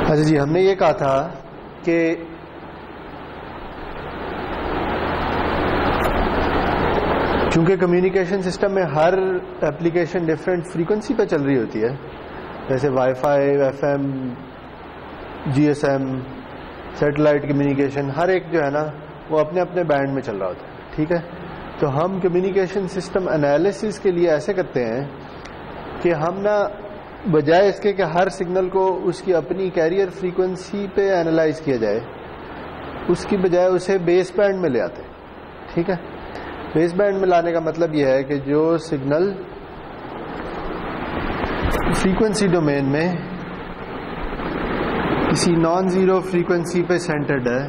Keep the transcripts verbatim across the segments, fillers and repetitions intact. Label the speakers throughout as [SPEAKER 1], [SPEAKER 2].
[SPEAKER 1] اچھا جی، ہم نے یہ کہا تھا کہ چونکہ کمیونیکیشن سسٹم میں ہر ایپلیکیشن ڈفرینٹ فریکوینسی پہ چل رہی ہوتی ہے، جیسے wifi, F M, G S M, satellite communication, ہر ایک جو ہے نا وہ اپنے اپنے بینڈ میں چل رہا ہوتا ہے. ٹھیک ہے، تو ہم کمیونیکیشن سسٹم انالیسس کے لیے ایسے کرتے ہیں کہ ہم نا بجائے اس کے کہ ہر سگنل کو اس کی اپنی کیریئر فریکوینسی پہ انالائز کیا جائے، اس کی بجائے اسے بیس بینڈ میں لے آتے ہیں. ٹھیک ہے، بیس بینڈ میں لانے کا مطلب یہ ہے کہ جو سگنل فریکوینسی ڈومین میں کسی نان زیرو فریکوینسی پہ سینٹرڈ ہے،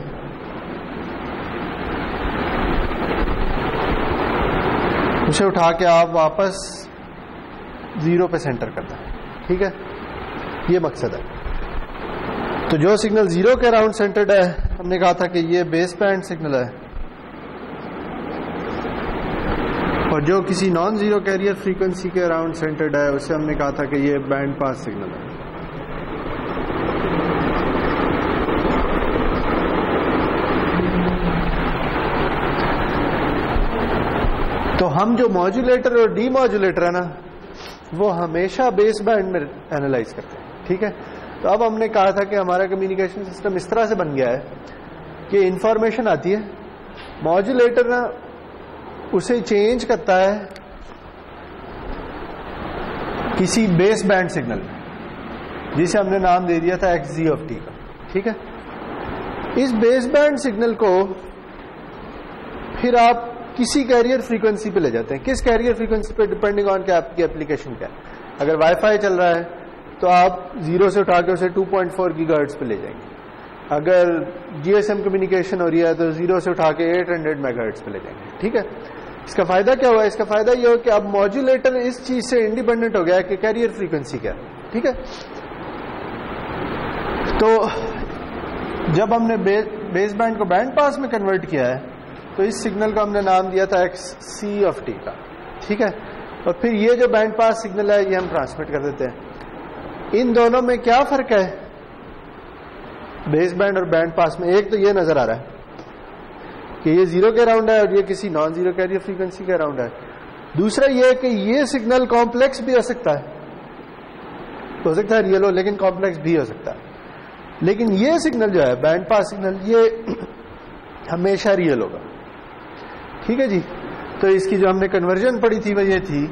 [SPEAKER 1] اسے اٹھا کے آپ واپس زیرو پہ سینٹر کرتے ہیں. ٹھیک ہے، یہ مقصد ہے. تو جو سگنل زیرو کے اراؤنڈ سینٹرڈ ہے، ہم نے کہا تھا کہ یہ بیس بینڈ سگنل ہے، اور جو کسی نان زیرو کیریئر فریکوینسی کے اراؤنڈ سینٹرڈ ہے اسے ہم نے کہا تھا کہ یہ بینڈ پاس سگنل ہے. تو ہم جو ماڈولیٹر اور ڈی ماڈولیٹر ہے نا وہ ہمیشہ بیس بینڈ میں اینالائز کرتے ہیں. ٹھیک ہے، تو اب ہم نے کہا تھا کہ ہمارا کمیونیکیشن سسٹم اس طرح سے بن گیا ہے کہ انفارمیشن آتی ہے، ماڈولیٹر نا اسے چینج کرتا ہے کسی بیس بینڈ سگنل میں، جسے ہم نے نام دے دیا تھا ایکس زی آف ٹی کا. ٹھیک ہے، اس بیس بینڈ سگنل کو پھر آپ کسی کیریئر فریکوینسی پہ لے جاتے ہیں. کس کیریئر فریکوینسی پہ؟ ڈپینڈنگ آن کہ آپ کی اپلیکیشن کیا ہے. اگر وائی فائی چل رہا ہے تو آپ زیرو سے اٹھا کے اسے two point four gigahertz پہ لے جائیں گے. اگر جی ایس ایم کمیونیکیشن ہو رہی ہے تو زیرو سے اٹھا کے ایٹ ہنڈریڈ میگا ہرٹز پہ لے جائیں گے. ٹھیک ہے، اس کا فائدہ کیا ہوا؟ اس کا فائدہ یہ ہو کہ اب ماڈولیٹر اس چیز سے انڈیپینڈنٹ ہو گیا ہے کہ کیریئر فریکوینسی کیا ہے. ٹھیک ہے، تو جب ہم نے بیس بینڈ کو بینڈ پاس میں کنورٹ کیا ہے تو اس سگنل کو ہم نے نام دیا تھا ایکس سی آف ٹی کا. ٹھیک ہے، اور پھر یہ جو بینڈ پاس سگنل ہے یہ ہم ٹرانسمٹ کر دیتے ہیں. ان دونوں میں کیا فرق ہے بیس بینڈ اور بینڈ پاس میں؟ ایک تو یہ نظر آ رہا ہے کہ یہ زیرو کے اراؤنڈ ہے اور یہ کسی نان زیرو کیریئر فریکوینسی کے اراؤنڈ ہے. دوسرا یہ کہ یہ سگنل کمپلیکس بھی ہو سکتا ہے، ہو سکتا ہے ریئل ہو لیکن کمپلیکس بھی ہو سکتا ہے. لیکن یہ سگنل جو ہے بینڈ پاس سگنل یہ ہمیشہ ریئل ہوگا. ٹھیک ہے جی، تو اس کی جو ہم نے کنورژن پڑھی تھی وہ یہ تھی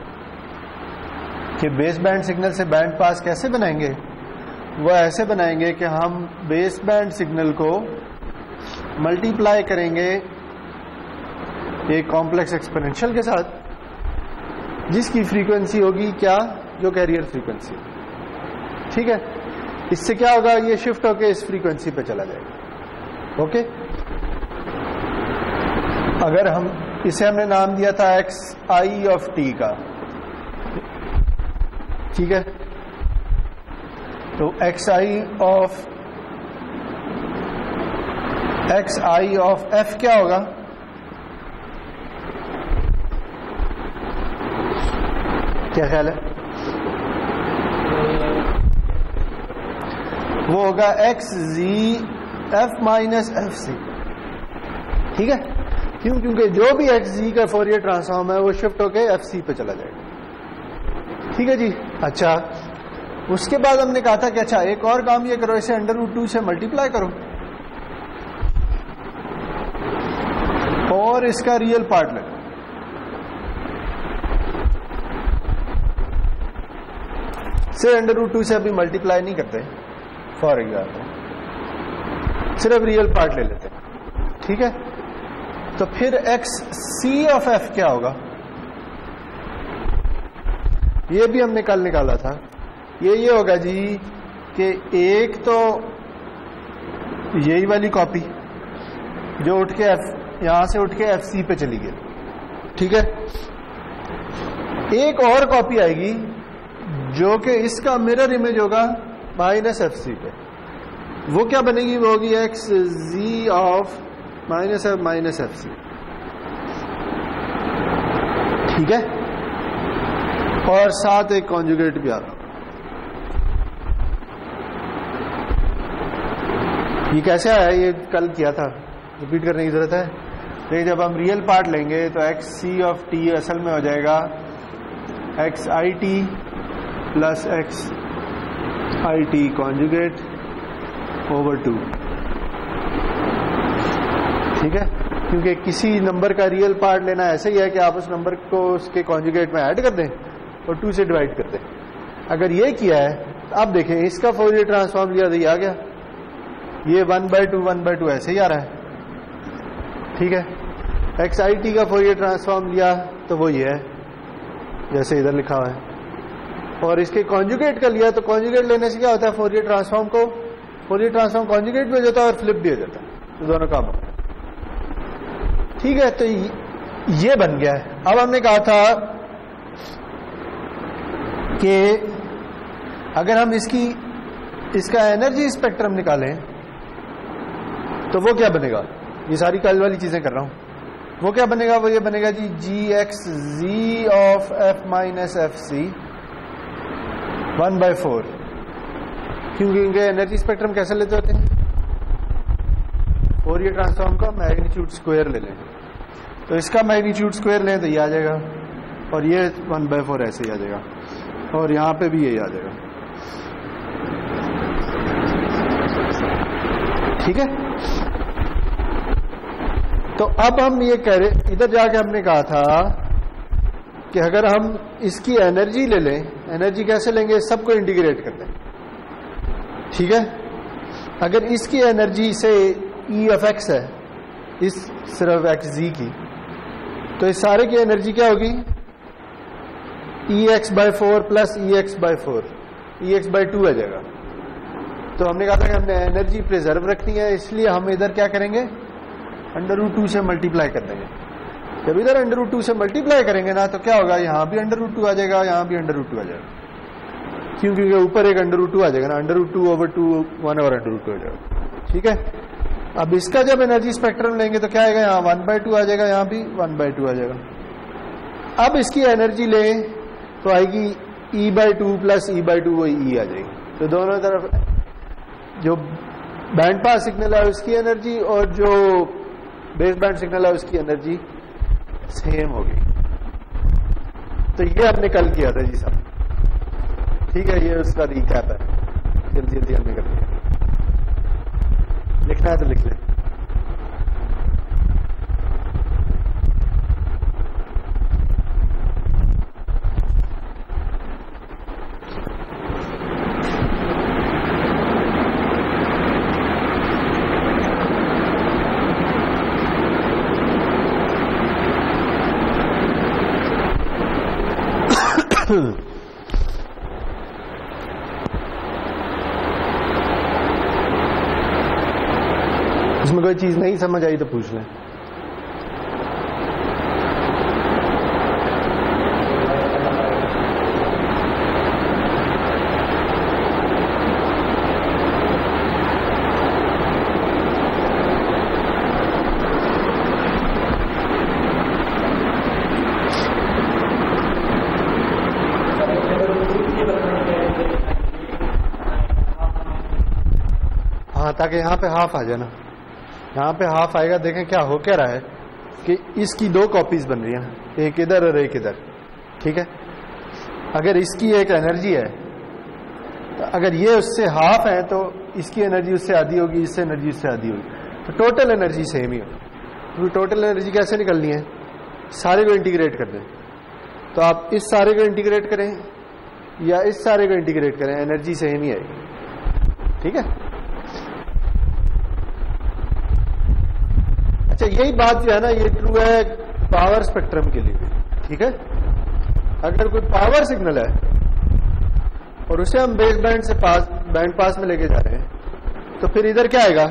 [SPEAKER 1] کہ بیس بینڈ سگنل سے بینڈ پاس کیسے بنائیں گے. وہ ایسے بنائیں گے کہ ہم بیس بینڈ سگنل کو ملٹی پلائی کریں گے ایک کمپلیکس ایکسپونینشیل کے ساتھ جس کی فریکوینسی ہوگی کیا؟ جو کیریئر فریکوینسی. ٹھیک ہے، اس سے کیا ہوگا؟ یہ شفٹ ہو کے اس فریکوینسی پہ چلا جائے گا. اوکے، اگر ہم اسے ہم نے نام دیا تھا ایکس آئی آف ٹی کا. ٹھیک ہے، تو X I of X I of F کیا ہوگا؟ کیا خیال ہے؟ وہ ہوگا X Z F minus F C. ٹھیک ہے، کیوں؟ کیونکہ جو بھی ایکس زی کا فورئر ٹرانسفارم ہے وہ شفٹ ہو کے ایف سی پہ چلا جائے گا. ٹھیک ہے جی. اچھا، اس کے بعد ہم نے کہا تھا کہ اچھا ایک اور کام یہ کرو، اسے انڈر روٹ ٹو سے ملٹی پلائی کرو اور اس کا ریئل پارٹ لگا. سے انڈر روٹ ٹو سے ابھی ملٹی پلائی نہیں کرتے فار ایگزامپل، صرف ریئل پارٹ لے لیتے. ٹھیک ہے، تو پھر ایکس سی آف ایف کیا ہوگا؟ یہ بھی ہم نے کل نکالا تھا. یہ یہ ہوگا جی کہ ایک تو یہی والی کاپی جو اٹھ کے ایف یہاں سے اٹھ کے ایف سی پہ چلی گئی. ٹھیک ہے، ایک اور کاپی آئے گی جو کہ اس کا مرر امیج ہوگا مائنس ایف سی پہ. وہ کیا بنے گی؟ وہ ہوگی X Zee of minus F minus F C. ٹھیک ہے، اور ساتھ ایک کانجوگیٹ بھی آ رہا. یہ کیسے آیا؟ یہ کل کیا تھا, ریپیٹ کرنے کی ضرورت ہے. دیکھیں جب ہم ریئل پارٹ لیں گے تو ایکس سی آف ٹی اصل میں ہو جائے گا X I T plus X I T conjugate over two. ٹھیک ہے, کیونکہ کسی نمبر کا ریئل پارٹ لینا ایسا ہی ہے کہ آپ اس نمبر کو اس کے کانجوگیٹ میں ایڈ کر دیں اور ٹو سے ڈیوائڈ کر دیں. اگر یہ کیا ہے تو اب دیکھیں اس کا فورئر ٹرانسفارم لیا تو یہ آ گیا, یہ one by two one by two ایسے ہی آ رہا ہے. ٹھیک ہے, ایکس آئی ٹی کا فورئر ٹرانسفارم لیا تو وہ یہ ہے جیسے ادھر لکھا ہوا ہے, اور اس کے کانجوگیٹ کا لیا تو کانجوگیٹ لینے سے کیا ہوتا ہے, فورئر ٹرانسفارم کو فورئر ٹرانسفارم کانجوگیٹ بھی ہو جاتا ہے اور فلپ بھی ہو جاتا ہے, تو دونوں کام ہو. ٹھیک ہے, تو یہ بن گیا ہے. اب ہم نے کہا تھا کہ اگر ہم اس کی اس کا انرجی اسپیکٹرم نکالیں تو وہ کیا بنے گا, یہ ساری کل والی چیزیں کر رہا ہوں, وہ کیا بنے گا, وہ یہ بنے گا جی G X Zee of F minus F C one by four. کیونکہ ان کے انرجی اسپیکٹرم کیسے لیتے ہوتے ہیں, فورئر ٹرانسفارم کا میگنیچیوڈ اسکوائر لے لیں, تو اس کا میگنیچیوڈ اسکوائر لیں تو یہ آ جائے گا, اور یہ ون بائی فور ایسے ہی آ جائے گا, اور یہاں پہ بھی یہی آ جائے گا. ٹھیک ہے, تو اب ہم یہ کہہ رہے, ادھر جا کے ہم نے کہا تھا کہ اگر ہم اس کی انرجی لے لیں, انرجی کیسے لیں گے, سب کو انٹیگریٹ کر دیں. ٹھیک ہے, اگر اس کی انرجی سے ای آف ایکس ہے, اس صرف ایکس زی کی, تو اس سارے کی انرجی کیا ہوگی, E X by four plus E X by four, E X by two آ جائے گا. تو ہم نے کہا تھا کہ ہم نے انرجی پریزرو رکھنی ہے, اس لیے ہم ادھر کیا کریں گے, انڈر روٹ ٹو سے ملٹیپلائی کر دیں گے. جب ادھر انڈر روٹ ٹو سے ملٹیپلائی کریں گے نا تو کیا ہوگا, یہاں بھی انڈر روٹ ٹو آ جائے گا, یہاں بھی انڈر روٹ ٹو آ جائے گا, کیونکہ اوپر ایک انڈر روٹ ٹو آ جائے گا نا, under root two over two one over under root two آ جائے گا. ٹھیک ہے, اب اس کا جب انرجی اسپیکٹرم لیں گے تو کیا آئے گا, یہاں ون بائی ٹو آ جائے گا, یہاں بھی ون بائی ٹو آ جائے گا. اب اس کی انرجی لیں تو آئے گی E by two plus E by two, وہی ای آ جائے گی. تو دونوں طرف جو بینڈ پاس سگنل ہے اس کی انرجی اور جو بیس بینڈ سگنل ہے اس کی انرجی سیم ہوگی. تو یہ ہم نے کل کیا تھا جی صاحب. ٹھیک ہے, یہ اس کا ریکیپ ہے, جلدی جلدی ہم نے کر لیا. لکھنا ہے تو لکھ لیں. اس میں کوئی چیز نہیں سمجھ آئی تو پوچھ لیں. ہاں, تاکہ یہاں پہ ہاف آ جائے نا, یہاں پہ ہاف آئے گا. دیکھیں کیا ہو کیا رہا ہے کہ اس کی دو کاپیز بن رہی ہیں, ایک ادھر اور ایک ادھر. ٹھیک ہے, اگر اس کی ایک انرجی ہے تو اگر یہ اس سے ہاف ہے تو اس کی انرجی اس سے آدھی ہوگی, اس سے انرجی اس سے آدھی ہوگی, تو ٹوٹل انرجی سیم ہی ہوگی. کیونکہ ٹوٹل انرجی کیسے نکلنی ہے, سارے کو انٹیگریٹ کر دیں. تو آپ اس سارے کو انٹیگریٹ کریں یا اس سارے کو انٹیگریٹ کریں, انرجی سیم ہی آئے گی. ٹھیک ہے, اچھا یہی بات جو ہے نا یہ ٹرو ہے پاور اسپیکٹرم کے لیے. ٹھیک ہے, اگر کوئی پاور سگنل ہے اور اسے ہم بیس بینڈ سے پاس بینڈ پاس میں لے کے جا رہے ہیں تو پھر ادھر کیا آئے گا,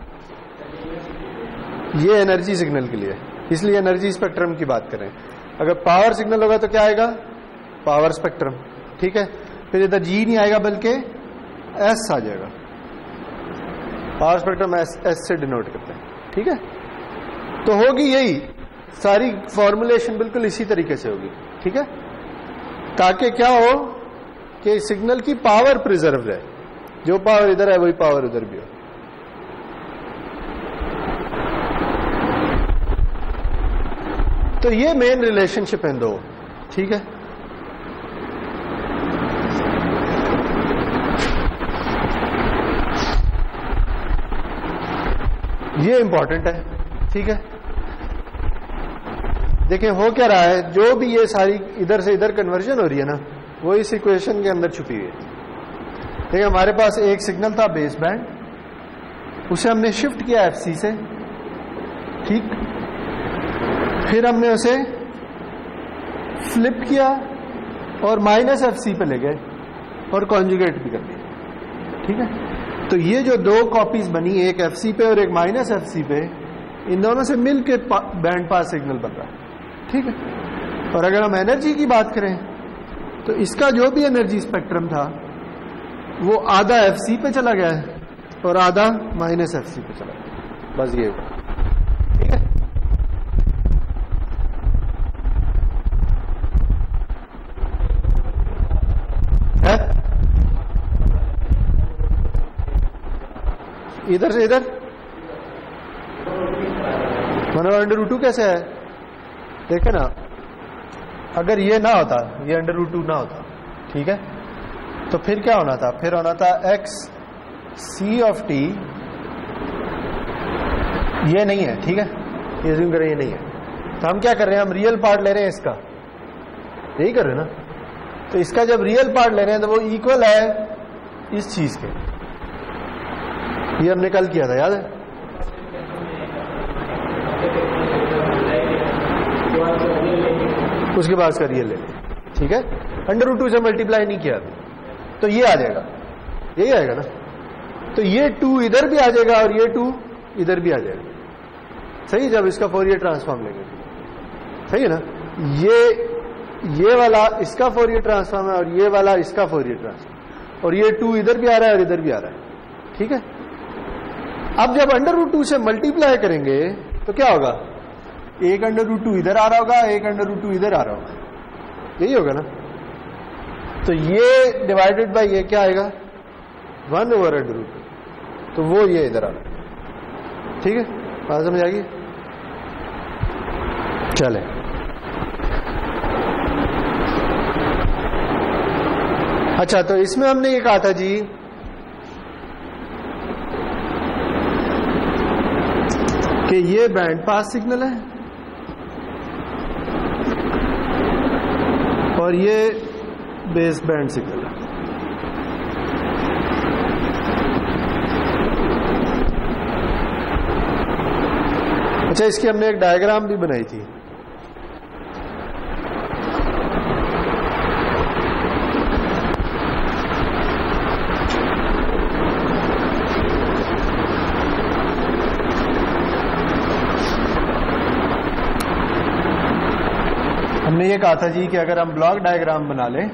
[SPEAKER 1] یہ انرجی سگنل کے لیے, اس لیے انرجی اسپیکٹرم کی بات کریں. اگر پاور سگنل ہوگا تو کیا آئے گا, پاور اسپیکٹرم. ٹھیک ہے, پھر ادھر جی نہیں آئے گا بلکہ ایس آ جائے گا. پاور اسپیکٹرم ایس ایس سے ڈینوٹ کرتے ہیں. ٹھیک ہے, تو ہوگی یہی ساری فارمولیشن بالکل اسی طریقے سے ہوگی. ٹھیک ہے, تاکہ کیا ہو کہ سگنل کی پاور پریزرو رہے, جو پاور ادھر ہے وہی پاور ادھر بھی ہو. تو یہ مین ریلیشن شپ ہیں دو. ٹھیک ہے, یہ امپورٹنٹ ہے. ٹھیک ہے, دیکھیں ہو کیا رہا ہے, جو بھی یہ ساری ادھر سے ادھر کنورژن ہو رہی ہے نا, وہ اس ایکویشن کے اندر چھپی ہوئی ہے. دیکھیں ہمارے پاس ایک سگنل تھا بیس بینڈ, اسے ہم نے شفٹ کیا ایف سی سے. ٹھیک, پھر ہم نے اسے فلپ کیا اور مائنس ایف سی پہ لے گئے اور کانجوگیٹ بھی کر دیا. ٹھیک ہے, تو یہ جو دو کاپیز بنی, ایک ایف سی پہ اور ایک مائنس ایف سی پہ, ان دونوں سے مل کے بینڈ پاس سگنل بن رہا ہے. ٹھیک ہے, اور اگر ہم انرجی کی بات کریں تو اس کا جو بھی انرجی اسپیکٹرم تھا وہ آدھا ایف سی پہ چلا گیا ہے اور آدھا مائنس ایف سی پہ چلا گیا. بس یہ ہوا. ٹھیک ہے, ادھر سے ادھر one over under root two کیسے ہے؟ دیکھیں نا, اگر یہ نہ ہوتا, یہ انڈر روٹ ٹو نہ ہوتا, ٹھیک ہے, تو پھر کیا ہونا تھا؟ پھر ہونا تھا ایکس سی آف ٹی. یہ نہیں ہے. ٹھیک ہے, یہ ازیوم کریں یہ نہیں ہے, تو ہم کیا کر رہے ہیں؟ ہم ریئل پارٹ لے رہے ہیں اس کا, یہی کر رہے ہیں نا. تو اس کا جب ریئل پارٹ لے رہے ہیں تو وہ ایکول ہے اس چیز کے. یہ ہم نے کل کیا تھا, یاد ہے؟ اس کے بعد اس کا ریئل لے لیں. ٹھیک ہے, انڈر روٹ ٹو سے ملٹیپلائی نہیں کیا تو یہ آ جائے گا, یہی آئے گا نا. تو یہ ٹو ادھر بھی آ جائے گا اور یہ ٹو ادھر بھی آ جائے گا. صحیح, جب اس کا فورئر ٹرانسفارم لیں گے. صحیح ہے نا. یہ یہ والا اس کا فورئر ٹرانسفارم ہے اور یہ والا اس کا فورئر ٹرانسفارم, اور یہ ٹو ادھر بھی آ رہا ہے اور ادھر بھی آ رہا ہے. ٹھیک ہے, اب جب انڈر روٹ ٹو سے ملٹیپلائی کریں گے تو کیا ہوگا؟ ایک انڈر روٹ ٹو ادھر آ رہا ہوگا, ایک انڈر روٹ ٹو ادھر آ رہا ہوگا. یہی ہوگا نا. تو یہ ڈیوائڈیڈ بائی یہ کیا آئے گا؟ One over under root two. تو وہ یہ ادھر آ رہا ہے. ٹھیک ہے, بات سمجھ آ گئی؟ چلے, اچھا, تو اس میں ہم نے یہ کہا تھا جی کہ یہ بینڈ پاس سگنل ہے اور یہ بیس بینڈ سگنل ہے. اچھا, اس کی ہم نے ایک ڈائیگرام بھی بنائی تھی. ہم نے یہ کہا تھا جی کہ اگر ہم بلاک ڈائیگرام بنا لیں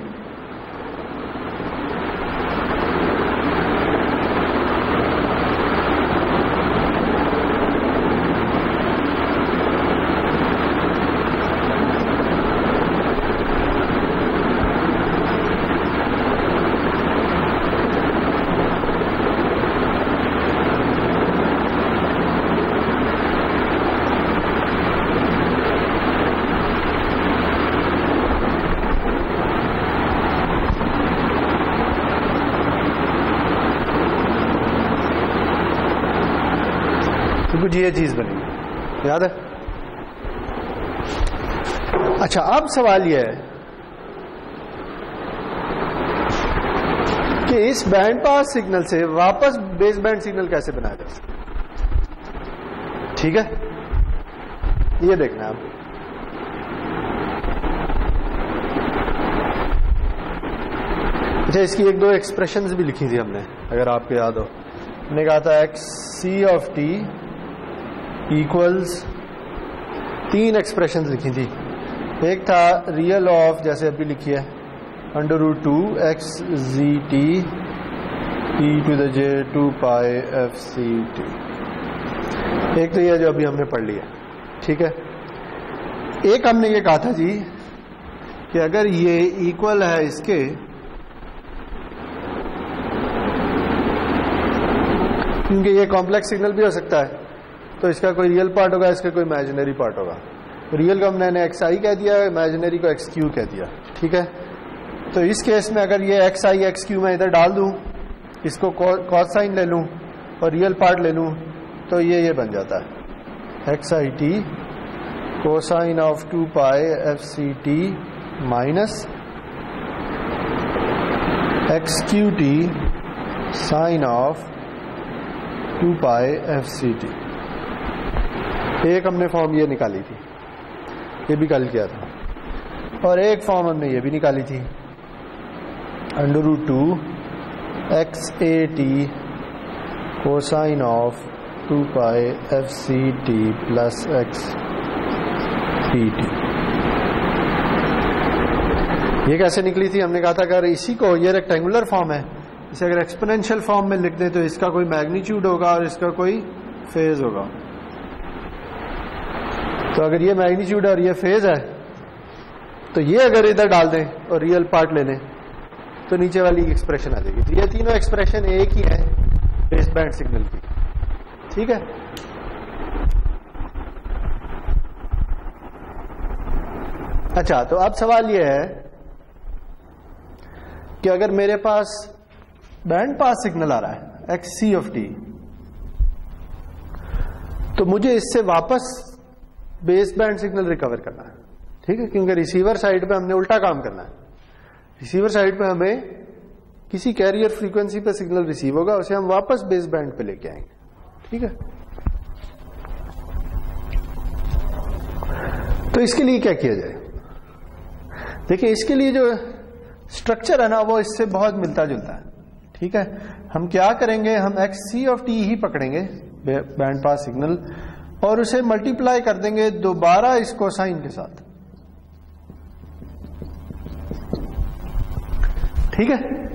[SPEAKER 1] کچھ یہ چیز بنی, یاد ہے؟ اچھا, اب سوال یہ ہے کہ اس بینڈ پاس سگنل سے واپس بیس بینڈ سگنل کیسے بنایا جا سکتا. ٹھیک ہے, یہ دیکھنا ہے آپ. اچھا, اس کی ایک دو ایکسپریشنز بھی لکھی تھی ہم نے, اگر آپ کو یاد ہو. ہم نے کہا تھا X C of T equals, تین ایکسپریشنز لکھی تھی. ایک تھا ریئل آف, جیسے ابھی لکھی ہے, under root two X Z T E to the J two pi F C T. ایک تو یہ جو ابھی ہم نے پڑھ لیا. ٹھیک ہے, ایک ہم نے یہ کہا تھا جی کہ اگر یہ ایکول ہے اس کے, کیونکہ یہ کمپلیکس سگنل بھی ہو سکتا ہے, تو اس کا کوئی ریئل پارٹ ہوگا, اس کا کوئی امیجنری پارٹ ہوگا. ریئل کو ہم نے ایکس آئی کہہ دیا, امیجنری کو ایکس کیو کہہ دیا. ٹھیک ہے, تو اس کیس میں اگر یہ ایکس آئی ایکس کیو میں ادھر ڈال دوں, اس کو کاس سائن لے لوں اور ریئل پارٹ لے لوں, تو یہ یہ بن جاتا ہے X I T cosine of two pi F C T minus X Q T sine of two pi F C T. ایک ہم نے فارم یہ نکالی تھی, یہ بھی کل کیا تھا, اور ایک فارم ہم نے یہ بھی نکالی تھی under root two X A T cosine of two pi F C T plus X P T. یہ کیسے نکلی تھی؟ ہم نے کہا تھا اگر اسی کو, یہ ریکٹینگولر فارم ہے, اسے اگر ایکسپونینشیل فارم میں لکھ دیں تو اس کا کوئی میگنیچیوڈ ہوگا اور اس کا کوئی فیز ہوگا. تو اگر یہ میگنیچیوڈ اور یہ فیز ہے تو یہ اگر ادھر ڈال دیں اور ریئل پارٹ لے لیں تو نیچے والی ایکسپریشن آ جائے گی. تو یہ تینوں ایکسپریشن ایک ہی ہے بیس بینڈ سگنل کی. ٹھیک ہے, اچھا تو اب سوال یہ ہے کہ اگر میرے پاس بینڈ پاس سگنل آ رہا ہے ایکس سی آف ٹی, تو مجھے اس سے واپس بیس بینڈ سگنل ریکور کرنا ہے. ٹھیک ہے, کیونکہ ریسیور سائڈ پہ ہم نے الٹا کام کرنا ہے. ریسیور سائڈ پہ ہمیں کسی کیریئر فریکوینسی پہ سگنل ریسیو ہوگا, اسے ہم واپس بیس بینڈ پہ لے کے آئیں گے. ٹھیک ہے, تو اس کے لیے کیا کیا جائے؟ دیکھیں اس کے لیے جو اسٹرکچر ہے نا وہ اس سے بہت ملتا جلتا ہے. ٹھیک ہے, ہم کیا کریں گے, ہم ایکس سی آف ٹی ہی پکڑیں گے بینڈ پاس سگنل اور اسے ملٹیپلائی کر دیں گے دوبارہ اس کوسائن کے ساتھ. ٹھیک ہے,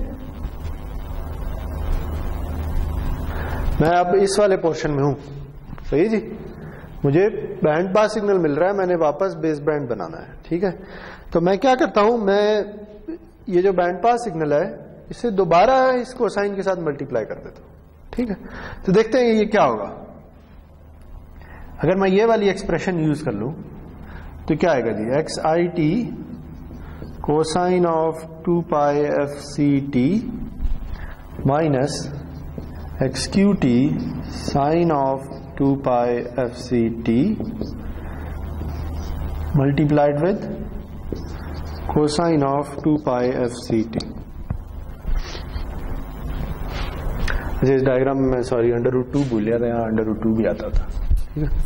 [SPEAKER 1] میں اب اس والے پورشن میں ہوں. صحیح جی, مجھے بینڈ پاس سگنل مل رہا ہے, میں نے واپس بیس بینڈ بنانا ہے. ٹھیک ہے, تو میں کیا کرتا ہوں, میں یہ جو بینڈ پاس سگنل ہے اسے دوبارہ اس کوسائن کے ساتھ ملٹیپلائی کر دیتا ہوں. ٹھیک ہے, تو دیکھتے ہیں یہ کیا ہوگا. اگر میں یہ والی ایکسپریشن یوز کر لوں تو کیا آئے گا جی, X I T cosine of two pi F C T minus X Q T sine of two pi F C T multiplied with cosine of two pi F C T. اس diagram میں sorry under root two بھول گیا تھا, یہاں under root to بھی آتا تھا. ٹھیک ہے,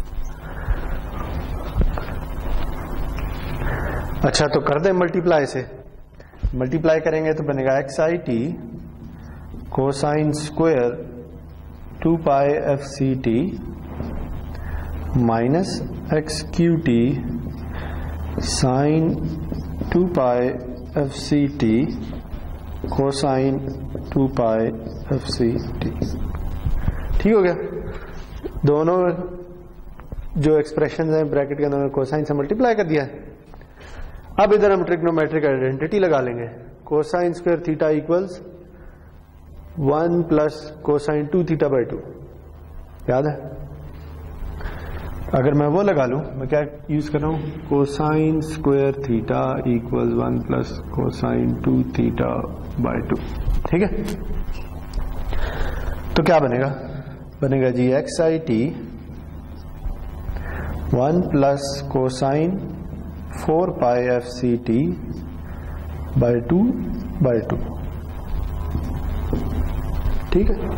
[SPEAKER 1] اچھا تو کر دیں ملٹیپلائی سے. ملٹیپلائی کریں گے تو بنے گا X I T cosine square two pi F C T minus X Q T sine two pi F C T cosine two pi F C T. ٹھیک ہو گیا, دونوں جو ایکسپریشن ہیں بریکٹ کے اندر کوسائن سے ملٹیپلائی کر دیا ہے. اب ادھر ہم ٹریگنومیٹرک آئیڈینٹی لگا لیں گے. Cosine square theta equals one plus cosine two theta by two, یاد ہے؟ اگر میں وہ لگا لوں, میں کیا یوز کر رہا ہوں, cosine square theta equal one plus cosine two theta by two. ٹھیک ہے, تو کیا بنے گا, بنے گا جی X I T one plus cosine four pi F C T by two by two. ٹھیک ہے,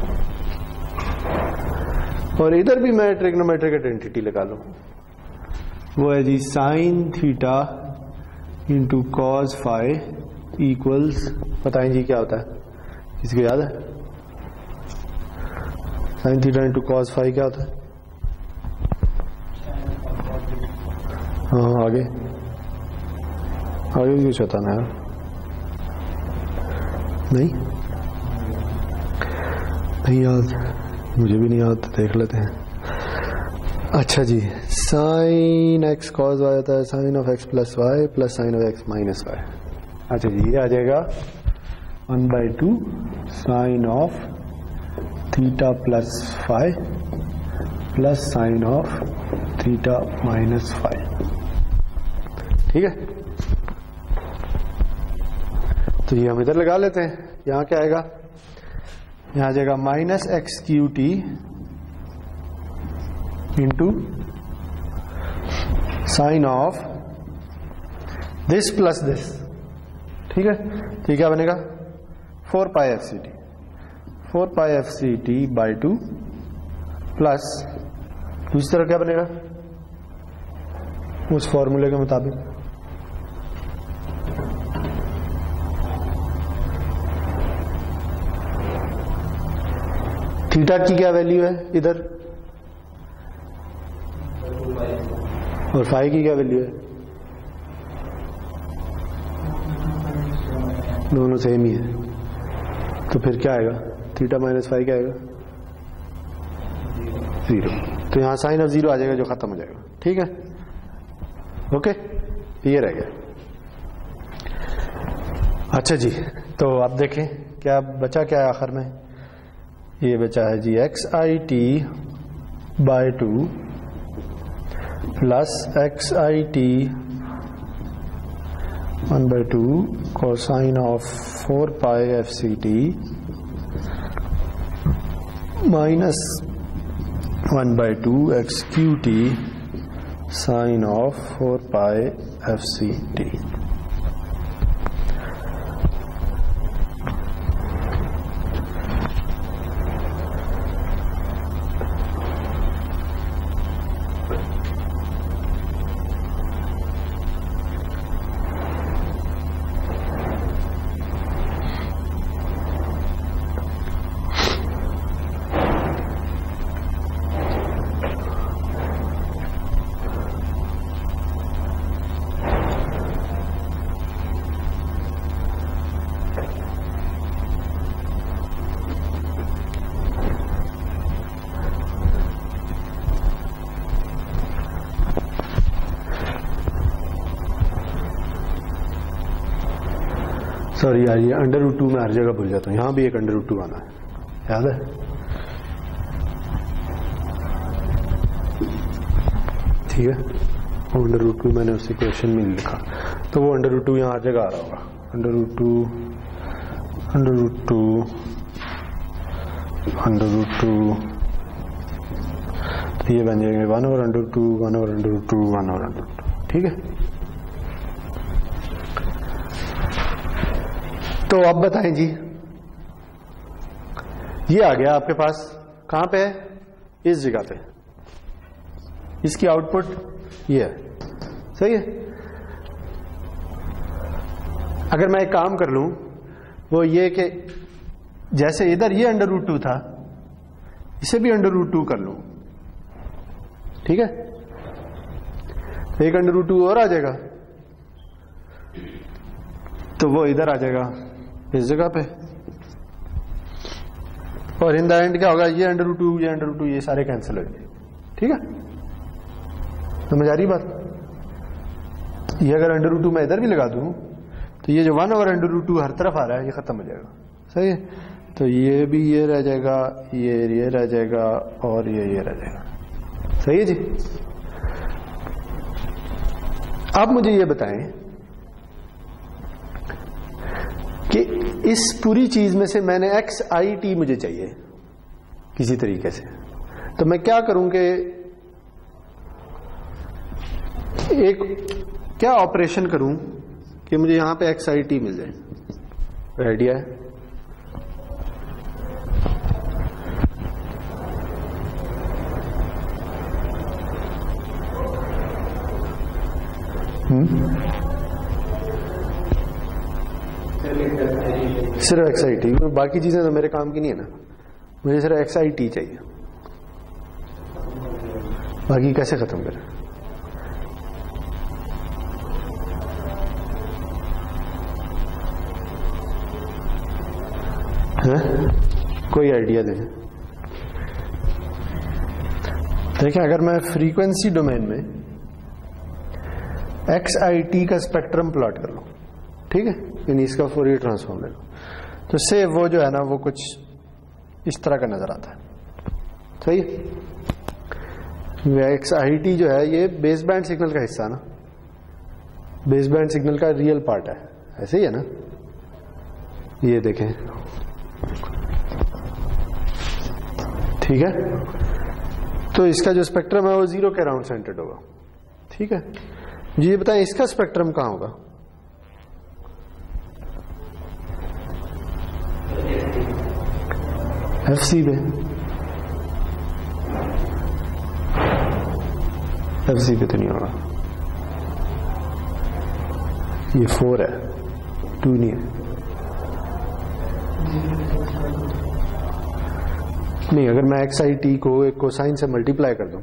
[SPEAKER 1] اور ادھر بھی میں ٹریگنومیٹرک آئیڈینٹی لگا لوں, وہ ہے جی sine theta into cos phi equals, بتائیں جی کیا ہوتا ہے, کسی کو یاد ہے؟ Sine theta into cos phi کیا ہوتا ہے؟ ہاں آگے آگے بھی کچھ ہوتا نا, نہیں نہیں یاد, مجھے بھی نہیں یاد, دیکھ لیتے ہیں. اچھا جی, سائن ایکس کاز وائی ہوتا ہے sine of X plus Y plus sine of X minus Y. اچھا جی, یہ آ جائے گا one by two sine of theta plus phi plus sine of theta minus phi. ٹھیک ہے. تو یہ ہم ادھر لگا لیتے ہیں. یہاں کیا آئے گا؟ یہاں آ جائے گا minus X Q T into sine of this plus this. ٹھیک ہے. تو یہ کیا بنے گا؟ Four pi F C T four pi F C T by two plus دوسری طرف کیا بنے گا اس فارمولے کے مطابق تھیٹا کی کیا ویلیو ہے ادھر اور فائی کی کیا ویلیو ہے؟ دونوں سیم ہی ہے. تو پھر کیا آئے گا؟ تھیٹا مائنس فائی کیا آئے گا؟ زیرو. تو یہاں سائن آف زیرو آ جائے گا جو ختم ہو جائے گا. ٹھیک ہے. اوکے. یہ رہ گیا. اچھا جی. تو اب دیکھیں کیا بچا کیا ہے آخر میں. یہ بچا ہے جی X I T by two plus X I T one by two cosine of four pi F C T minus one by two X Q T sine of four pi F C T. Sorry یار یہ under root to میں ہر جگہ بھول جاتا ہوں. یہاں بھی ایک انڈر روٹ ٹو آنا ہے یاد ہے. ٹھیک ہے. وہ انڈر روٹ ٹو میں نے اسی کوشچن میں لکھا تو وہ انڈر روٹ ٹو یہاں ہر جگہ آ رہا ہوگا. Under root two under root two under root two تو یہ بن جائیں گے one over under two one over under root two one over under two. ٹھیک ہے. تو اب بتائیں جی یہ آ گیا آپ کے پاس کہاں پہ ہے؟ اس جگہ پہ. اس کی آؤٹ پٹ یہ ہے. صحیح ہے. اگر میں ایک کام کر لوں وہ یہ کہ جیسے ادھر یہ انڈر روٹ ٹو تھا اسے بھی انڈر روٹ ٹو کر لوں. ٹھیک ہے. ایک انڈر روٹ ٹو اور آ جائے گا تو وہ ادھر آ جائے گا اس جگہ پہ اور ان دا اینڈ کیا ہوگا؟ یہ انڈر روٹ ٹو یہ انڈر روٹ ٹو یہ سارے کینسل ہو جائیں. ٹھیک ہے. سمجھ آ رہی بات؟ یہ اگر انڈر روٹ ٹو میں ادھر بھی لگا دوں تو یہ جو one over under root two ہر طرف آ رہا ہے یہ ختم ہو جائے گا. صحیح ہے. تو یہ بھی یہ رہ جائے گا یہ یہ رہ جائے گا اور یہ یہ رہ جائے گا. صحیح ہے جی. اب مجھے یہ بتائیں کہ اس پوری چیز میں سے میں نے ایکس آئی ٹی مجھے چاہیے کسی طریقے سے. تو میں کیا کروں کہ ایک کیا آپریشن کروں کہ مجھے یہاں پہ ایکس آئی ٹی مل جائے. آئیڈیا ہے؟ صرف ایکس آئی ٹی. باقی چیزیں تو میرے کام کی نہیں ہے نا. مجھے صرف ایکس آئی ٹی چاہیے. باقی کیسے ختم کریں؟ کوئی آئیڈیا دیں. دیکھیں اگر میں فریکوینسی ڈومین میں ایکس آئی ٹی کا اسپیکٹرم پلاٹ کر لوں. ٹھیک ہے. یعنی اس کا فورئر ٹرانسفارم لے لو تو سے وہ جو ہے نا وہ کچھ اس طرح کا نظر آتا ہے. صحیح. ایکس آئی ٹی جو ہے یہ بیس بینڈ سگنل کا حصہ نا. بیس بینڈ سگنل کا ریئل پارٹ ہے, ایسے ہی ہے نا. یہ دیکھیں ٹھیک ہے, تو اس کا جو اسپیکٹرم ہے وہ زیرو کے اراؤنڈ سینٹرڈ ہوگا. ٹھیک ہے جی, یہ بتائیں اس کا اسپیکٹرم کہاں ہوگا؟ ایف سی پہ. ایف سی پہ تو نہیں ہوگا, یہ فور ہے, ٹو نہیں ہے. نہیں, اگر میں ایکس آئی ٹی کو ایک کوسائن سے ملٹیپلائی کر دوں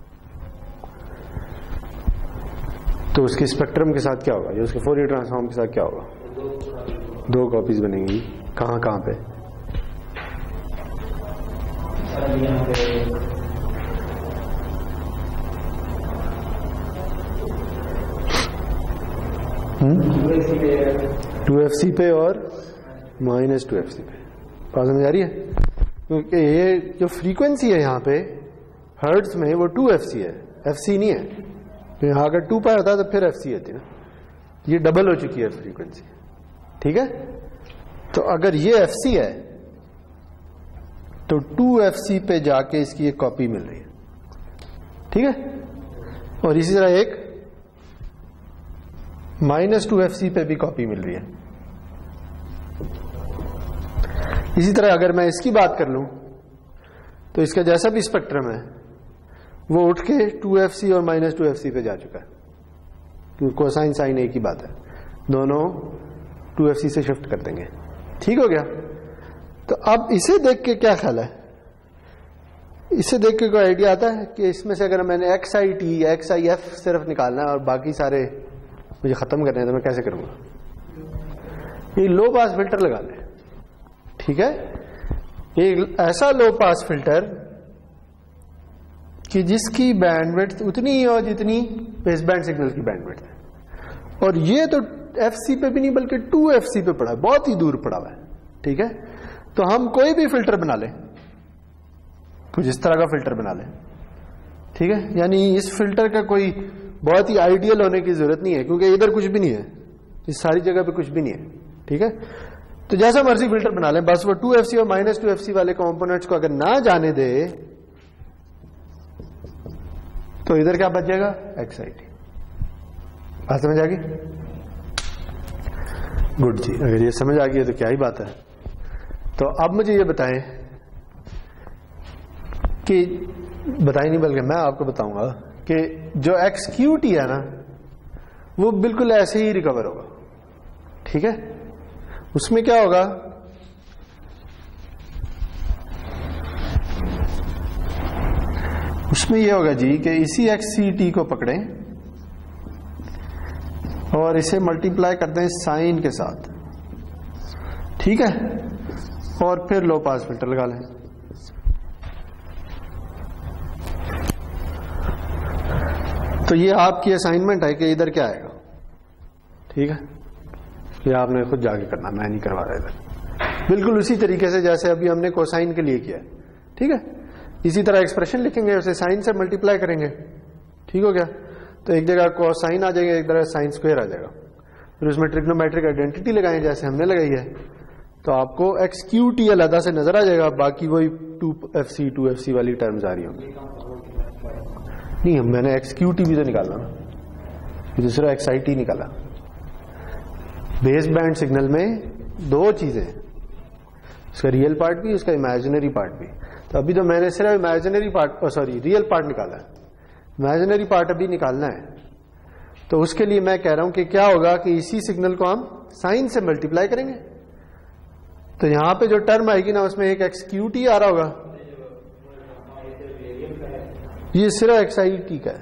[SPEAKER 1] تو اس کے اسپیکٹرم کے ساتھ کیا ہوگا, یا اس کے فورئر ٹرانسفارم کے ساتھ کیا ہوگا؟ دو کاپیز بنیں گی. کہاں کہاں پہ؟ ٹو ایف سی پہ اور مائنس ٹو ایف سی پہ. بات سمجھ آ رہی ہے؟ کیونکہ یہ جو فریکوینسی ہے یہاں پہ ہرٹز میں وہ ٹو ایف سی ہے, ایف سی نہیں ہے. یہاں اگر ٹو پائی ہوتا تو پھر ایف سی ہوتی نا, یہ ڈبل ہو چکی ہے فریکوینسی. ٹھیک ہے, تو اگر یہ ایف سی ہے تو ٹو ایف سی پہ جا کے اس کی ایک کاپی مل رہی ہے. ٹھیک ہے, اور اسی طرح ایک مائنس ٹو ایف سی پہ بھی کاپی مل رہی ہے. اسی طرح اگر میں اس کی بات کر لوں تو اس کا جیسا بھی اسپیکٹرم ہے وہ اٹھ کے ٹو ایف سی اور مائنس ٹو ایف سی پہ جا چکا ہے, کیونکہ کوسائن سائن ایک ہی بات ہے, دونوں ٹو ایف سی سے شفٹ کر دیں گے. ٹھیک ہو گیا؟ تو اب اسے دیکھ کے کیا خیال ہے, اسے دیکھ کے کوئی آئیڈیا آتا ہے کہ اس میں سے اگر میں نے ایکس آئی ٹی یا ایکس آئی ایف صرف نکالنا ہے اور باقی سارے مجھے ختم کرنے ہیں تو میں کیسے کروں گا؟ یہ لو پاس فلٹر لگا لیں. ٹھیک ہے, ایک ایسا لو پاس فلٹر کہ جس کی بینڈ وڈتھ اتنی ہی ہو جتنی بیس بینڈ سگنل کی بینڈ وڈتھ ہے, اور یہ تو ایف سی پہ بھی نہیں بلکہ ٹو ایف سی پہ پڑا ہے, بہت ہی دور پڑا ہوا ہے. ٹھیک ہے, تو ہم کوئی بھی فلٹر بنا لیں, کچھ اس طرح کا فلٹر بنا لیں. ٹھیک ہے, یعنی اس فلٹر کا کوئی بہت ہی آئیڈیل ہونے کی ضرورت نہیں ہے کیونکہ ادھر کچھ بھی نہیں ہے, اس ساری جگہ پہ کچھ بھی نہیں ہے. ٹھیک ہے, تو جیسا مرضی فلٹر بنا لیں, بس وہ ٹو ایف سی اور مائنس ٹو ایف سی والے کمپونیٹس کو اگر نہ جانے دے تو ادھر کیا بچ جائے گا؟ X I T. بات سمجھ آ گئی؟ گڈ جی, اگر یہ سمجھ آ گئی ہے تو کیا ہی بات ہے. تو اب مجھے یہ بتائیں کہ بتائیں نہیں بلکہ میں آپ کو بتاؤں گا کہ جو ایکس کیو ٹی ہے نا وہ بالکل ایسے ہی ریکور ہوگا. ٹھیک ہے, اس میں کیا ہوگا؟ اس میں یہ ہوگا جی کہ اسی ایکس سی ٹی کو پکڑیں اور اسے ملٹیپلائی کر دیں سائن کے ساتھ. ٹھیک ہے, اور پھر لو پاس فلٹر لگا لیں. تو یہ آپ کی اسائنمنٹ ہے کہ ادھر کیا آئے گا. ٹھیک ہے, یہ آپ نے خود جا کے کرنا, میں نہیں کروا رہا ادھر. بالکل اسی طریقے سے جیسے ابھی ہم نے کوسائن کے لیے کیا. ٹھیک ہے, اسی طرح ایکسپریشن لکھیں گے, اسے سائن سے ملٹیپلائی کریں گے. ٹھیک ہو گیا, تو ایک جگہ کوسائن آ جائے گا, ایک جگہ سائن اسکوئر آ جائے گا. پھر اس میں ٹریگنومیٹرک آئیڈینٹی لگائیں جیسے ہم نے لگائی ہے, تو آپ کو ایکس کیو ٹی علیحدہ سے نظر آ جائے گا, باقی وہی two F C two F C والی ٹرمز آ رہی ہوں گی. نہیں, میں نے ایکس کیو ٹی بھی تو نکالنا نا, دوسرا ایکس آئی ٹی نکالا. بیس بینڈ سگنل میں دو چیزیں ہیں, اس کا ریئل پارٹ بھی, اس کا امیجنری پارٹ بھی. تو ابھی تو میں نے صرف imaginary part sorry real part نکالا ہے, امیجنری پارٹ ابھی نکالنا ہے. تو اس کے لیے میں کہہ رہا ہوں کہ کیا ہوگا کہ اسی سگنل کو ہم سائن سے ملٹیپلائی کریں گے. تو یہاں پہ جو ٹرم آئے گی نا اس میں ایک ایکس کیو ٹی آ رہا ہوگا, یہ صرف ایکس آئی ٹی کا ہے.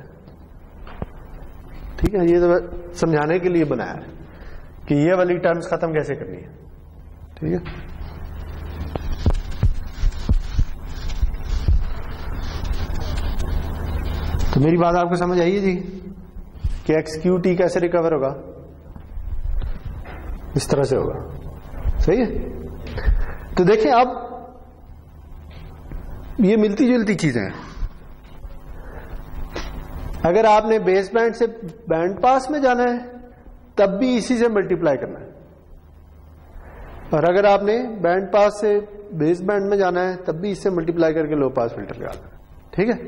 [SPEAKER 1] ٹھیک ہے, یہ تو سمجھانے کے لیے بنایا ہے کہ یہ والی ٹرمز ختم کیسے کرنی ہے. ٹھیک ہے, تو میری بات آپ کو سمجھ آئی ہے جی کہ ایکس کیو ٹی کیسے ریکور ہوگا؟ اس طرح سے ہوگا. صحیح ہے, تو دیکھیں اب یہ ملتی جلتی چیزیں ہیں. اگر آپ نے بیس بینڈ سے بینڈ پاس میں جانا ہے تب بھی اسی سے ملٹیپلائی کرنا ہے. اور اگر آپ نے بینڈ پاس سے بیس بینڈ میں جانا ہے تب بھی اس سے ملٹیپلائی کر کے لو پاس فلٹر لگانا ہے. ٹھیک ہے.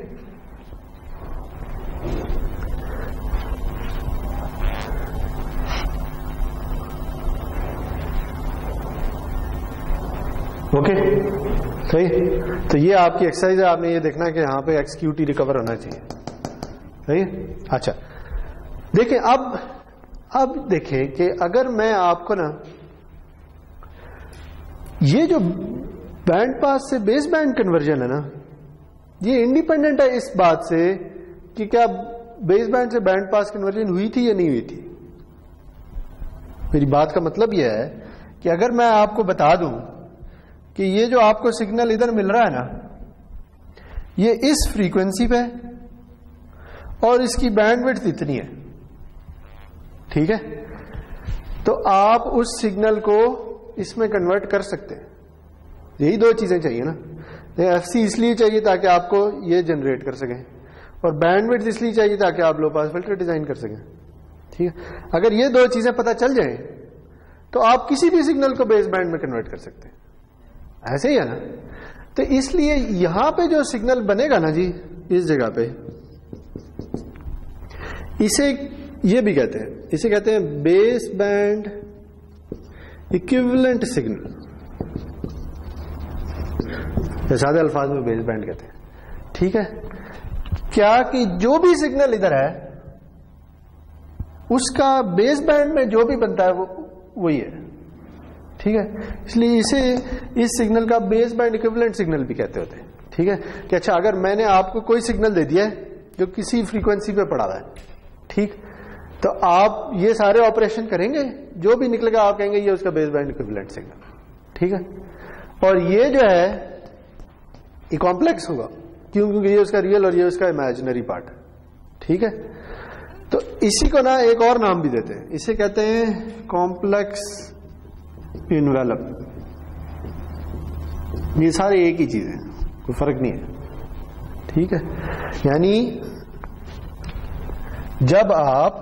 [SPEAKER 1] اوکے صحیح. تو یہ آپ کی ایکسرسائز ہے. آپ نے یہ دیکھنا ہے کہ یہاں پہ ایکس کیو ٹی ریکور ہونا چاہیے. صحیح. اچھا دیکھیں اب اب دیکھیں کہ اگر میں آپ کو نا یہ جو بینڈ پاس سے بیس بینڈ کنورژن ہے نا یہ انڈیپینڈنٹ ہے اس بات سے کہ کیا بیس بینڈ سے بینڈ پاس کنورژن ہوئی تھی یا نہیں ہوئی تھی. میری بات کا مطلب یہ ہے کہ اگر میں آپ کو بتا دوں کہ یہ جو آپ کو سگنل ادھر مل رہا ہے نا یہ اس فریکوینسی پہ اور اس کی بینڈ وڈتھ اتنی ہے. ٹھیک ہے. تو آپ اس سگنل کو اس میں کنورٹ کر سکتے ہیں. یہی دو چیزیں چاہیے نا. ایف سی اس لیے چاہیے تاکہ آپ کو یہ جنریٹ کر سکیں اور بینڈ وڈتھ اس لیے چاہیے تاکہ آپ لو پاس فلٹر ڈیزائن کر سکیں. ٹھیک ہے. اگر یہ دو چیزیں پتہ چل جائیں تو آپ کسی بھی سگنل کو بیس بینڈ میں کنورٹ کر سکتے ہیں. ایسے ہی ہے نا. تو اس لیے یہاں پہ جو سگنل بنے گا نا جی اس جگہ پہ اسے یہ بھی کہتے ہیں اسے کہتے ہیں بیس بینڈ ایکویولنٹ سگنل. سادے الفاظ میں بیس بینڈ کہتے ہیں. ٹھیک ہے. کیا کہ جو بھی سگنل ادھر ہے اس کا بیس بینڈ میں جو بھی بنتا ہے وہ وہی ہے. ٹھیک ہے. اس لیے اسے اس سگنل کا بیس بینڈ ایکویولنٹ سگنل بھی کہتے ہوتے ہیں. ٹھیک ہے. کہ اچھا اگر میں نے آپ کو کوئی سگنل دے دیا ہے جو کسی فریکوینسی پہ پڑا ہوا ہے ٹھیک تو آپ یہ سارے آپریشن کریں گے جو بھی نکلے گا آپ کہیں گے یہ اس کا بیس بینڈ ایکویولنٹ سگنل. ٹھیک ہے. اور یہ جو ہے یہ کمپلیکس ہوگا کیوں کیونکہ یہ اس کا ریئل اور یہ اس کا امیجنری پارٹ ہے. ٹھیک ہے. تو اسی کو نا ایک اور نام بھی دیتے ہیں. اسے کہتے ہیں کمپلیکس انویلپ. یہ سارے ایک ہی چیز ہے کوئی فرق نہیں ہے. ٹھیک ہے. یعنی جب آپ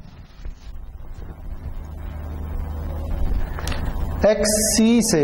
[SPEAKER 1] ایکس سی سے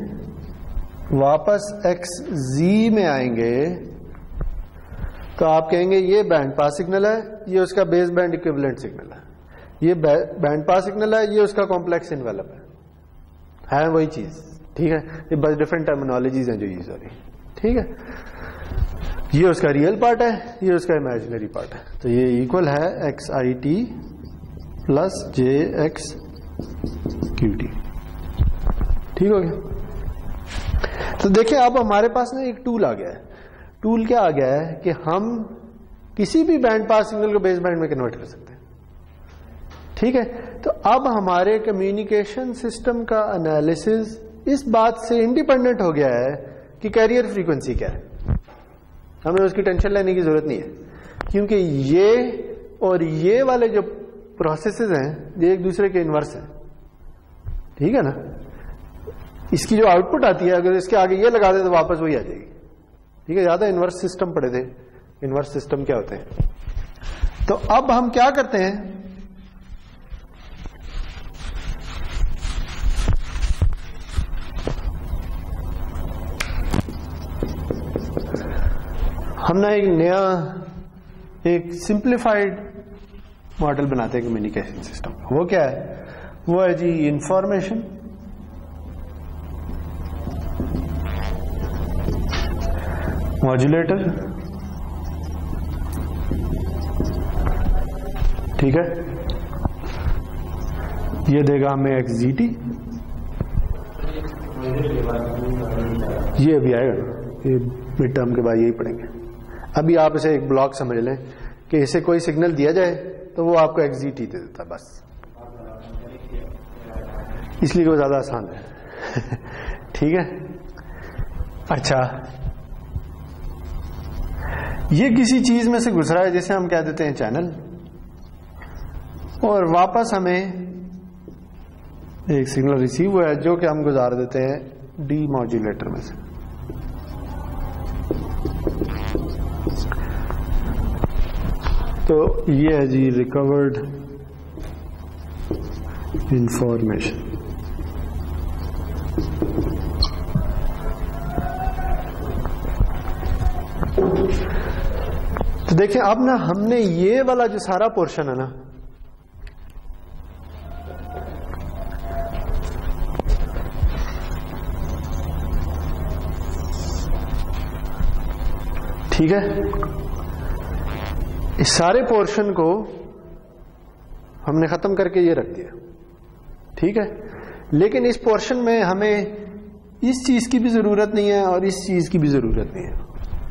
[SPEAKER 1] واپس ایکس زی میں آئیں گے تو آپ کہیں گے یہ بینڈ پاس سگنل ہے یہ اس کا بیس بینڈ ایکویولنٹ سگنل ہے. یہ بینڈ پاس سگنل ہے یہ اس کا کمپلیکس انویلپ ہے. ہے وہی چیز. ٹھیک ہے. یہ بس ڈفرنٹ ٹرمینالوجیز ہیں جو یوز ہو رہی ہیں. ٹھیک ہے. یہ اس کا ریئل پارٹ ہے یہ اس کا امیجنری پارٹ ہے. تو یہ ایکول ہے X I T plus J X Q T. ٹھیک ہو گیا. تو دیکھیں اب ہمارے پاس نا ایک ٹول آ گیا ہے. ٹول کیا آ گیا ہے کہ ہم کسی بھی بینڈ پاس سگنل کو بیس بینڈ میں کنورٹ کر سکتے ہیں. ٹھیک ہے. تو اب ہمارے کمیونیکیشن سسٹم کا انالیسز اس بات سے انڈیپینڈنٹ ہو گیا ہے کہ کیریئر فریکوینسی کیا ہے. ہمیں اس کی ٹینشن لینے کی ضرورت نہیں ہے کیونکہ یہ اور یہ والے جو پروسیسز ہیں یہ ایک دوسرے کے انورس ہیں. ٹھیک ہے نا. اس کی جو آؤٹ پٹ آتی ہے اگر اس کے آگے یہ لگا دے تو واپس وہی آ جائے گی. ٹھیک ہے. زیادہ انورس سسٹم پڑھے تھے. انورس سسٹم کیا ہوتے ہیں. تو اب ہم کیا کرتے ہیں ہم نے ایک نیا ایک سمپلیفائڈ ماڈل بناتے ہیں کمیونیکیشن سسٹم. وہ کیا ہے. وہ ہے جی انفارمیشن ماڈولیٹر. ٹھیک ہے. یہ دے گا ہمیں ایکس زی ٹی. یہ ابھی آئے گا یہ مڈ ٹرم کے بعد یہی پڑھیں گے. ابھی آپ اسے ایک بلاک سمجھ لیں کہ اسے کوئی سگنل دیا جائے تو وہ آپ کو ایکس زی ٹی دے دیتا بس. اس لیے وہ زیادہ آسان ہے. ٹھیک ہے. اچھا یہ کسی چیز میں سے گزرا ہے جسے ہم کہہ دیتے ہیں چینل اور واپس ہمیں ایک سگنل ریسیو ہوا ہے جو کہ ہم گزار دیتے ہیں ڈی ماڈولیٹر میں سے. تو یہ ہے جی ریکورڈ انفارمیشن. تو دیکھیں اب نا ہم نے یہ والا جو سارا پورشن ہے نا ٹھیک ہے, اس سارے پورشن کو ہم نے ختم کر کے یہ رکھ دیا. ٹھیک ہے, لیکن اس پورشن میں ہمیں اس چیز کی بھی ضرورت نہیں ہے اور اس چیز کی بھی ضرورت نہیں ہے,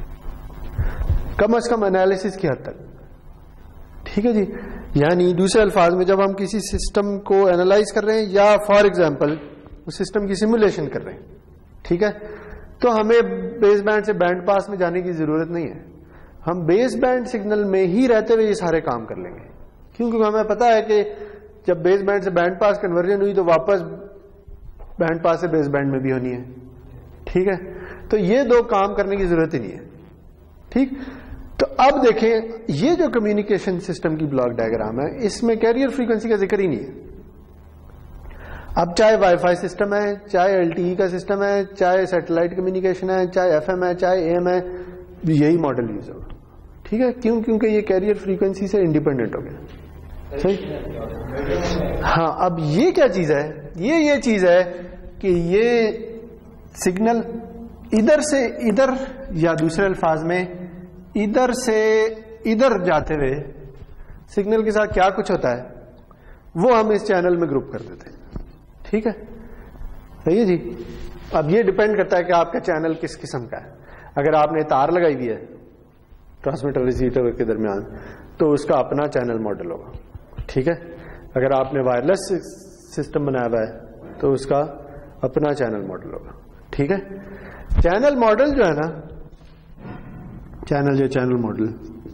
[SPEAKER 1] کم از کم انالیسس کی حد تک. ٹھیک ہے جی, یعنی دوسرے الفاظ میں جب ہم کسی سسٹم کو اینالائز کر رہے ہیں یا فار ایگزامپل اس سسٹم کی سیمولیشن کر رہے ہیں, ٹھیک ہے, تو ہمیں بیس بینڈ سے بینڈ پاس میں جانے کی ضرورت نہیں ہے. ہم بیس بینڈ سگنل میں ہی رہتے ہوئے یہ سارے کام کر لیں گے, کیونکہ ہمیں پتا ہے کہ جب بیس بینڈ سے بینڈ پاس کنورژن ہوئی تو واپس بینڈ پاس سے بیس بینڈ میں بھی ہونی ہے. ٹھیک ہے, تو یہ دو کام کرنے کی ضرورت ہی نہیں ہے. ٹھیک, تو اب دیکھیں یہ جو کمیونیکیشن سسٹم کی بلاک ڈائیگرام ہے اس میں کیریئر فریکوینسی کا ذکر ہی نہیں ہے. اب چاہے وائی فائی سسٹم ہے, چاہے ایل ٹی ای کا سسٹم ہے, چاہے سیٹلائٹ کمیونیکیشن ہے, چاہے ایف ایم ہے, چاہے اے ایم ہے, یہی ماڈل یوز ہوگا. ٹھیک ہے, کیوں؟ کیونکہ یہ کیریئر فریکوینسی سے انڈیپینڈنٹ ہو گیا. صحیح. ہاں, اب یہ کیا چیز ہے؟ یہ یہ چیز ہے کہ یہ سگنل ادھر سے ادھر یا دوسرے الفاظ میں ادھر سے ادھر جاتے ہوئے سگنل کے ساتھ کیا کچھ ہوتا ہے وہ ہم اس چینل میں گروپ کر دیتے ہیں. ٹھیک ہے, صحیح ہے جی. اب یہ ڈپینڈ کرتا ہے کہ آپ کا چینل کس قسم کا ہے. اگر آپ نے تار لگائی ہوئی ہے ٹرانسمیٹر ریسیور کے درمیان تو اس کا اپنا چینل ماڈل ہوگا. ٹھیک ہے, اگر آپ نے وائرلیس سسٹم بنایا ہوا ہے تو اس کا اپنا چینل ماڈل ہوگا. ٹھیک ہے, چینل ماڈل جو ہے نا, چینل جو چینل ماڈل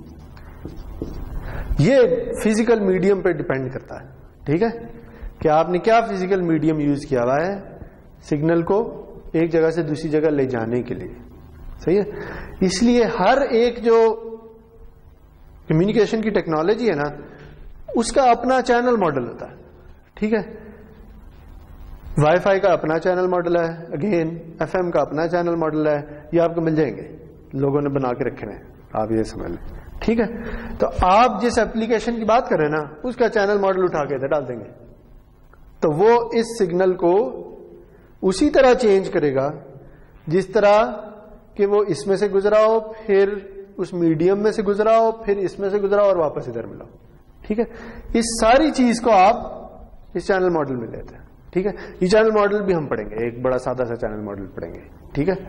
[SPEAKER 1] یہ فزیکل میڈیم پہ ڈپینڈ کرتا ہے. ٹھیک ہے, کہ آپ نے کیا فزیکل میڈیم یوز کیا ہوا ہے سگنل کو ایک جگہ سے دوسری جگہ لے جانے کے لیے. صحیح ہے, اس لیے ہر ایک جو کمیونیکیشن کی ٹیکنالوجی ہے نا اس کا اپنا چینل ماڈل ہوتا ہے. ٹھیک ہے, وائی فائی کا اپنا چینل ماڈل ہے, اگین ایف ایم کا اپنا چینل ماڈل ہے, یہ آپ کو مل جائیں گے, لوگوں نے بنا کے رکھے ہیں, آپ یہ سمجھ لیں. ٹھیک ہے, تو آپ جس ایپلیکیشن کی بات کر رہے ہیں نا اس کا چینل ماڈل اٹھا کے ادھر ڈال دیں گے تو وہ اس سگنل کو اسی طرح چینج کرے گا جس طرح کہ وہ اس میں سے گزرا ہو, پھر اس میڈیم میں سے گزرا ہو, پھر اس میں سے گزرا ہو اور واپس ادھر ملا ہو. ٹھیک ہے, اس ساری چیز کو آپ اس چینل ماڈل میں لیتے ہیں. ٹھیک ہے, یہ چینل ماڈل بھی ہم پڑھیں گے, ایک بڑا سادہ سا چینل ماڈل پڑھیں گے. ٹھیک ہے,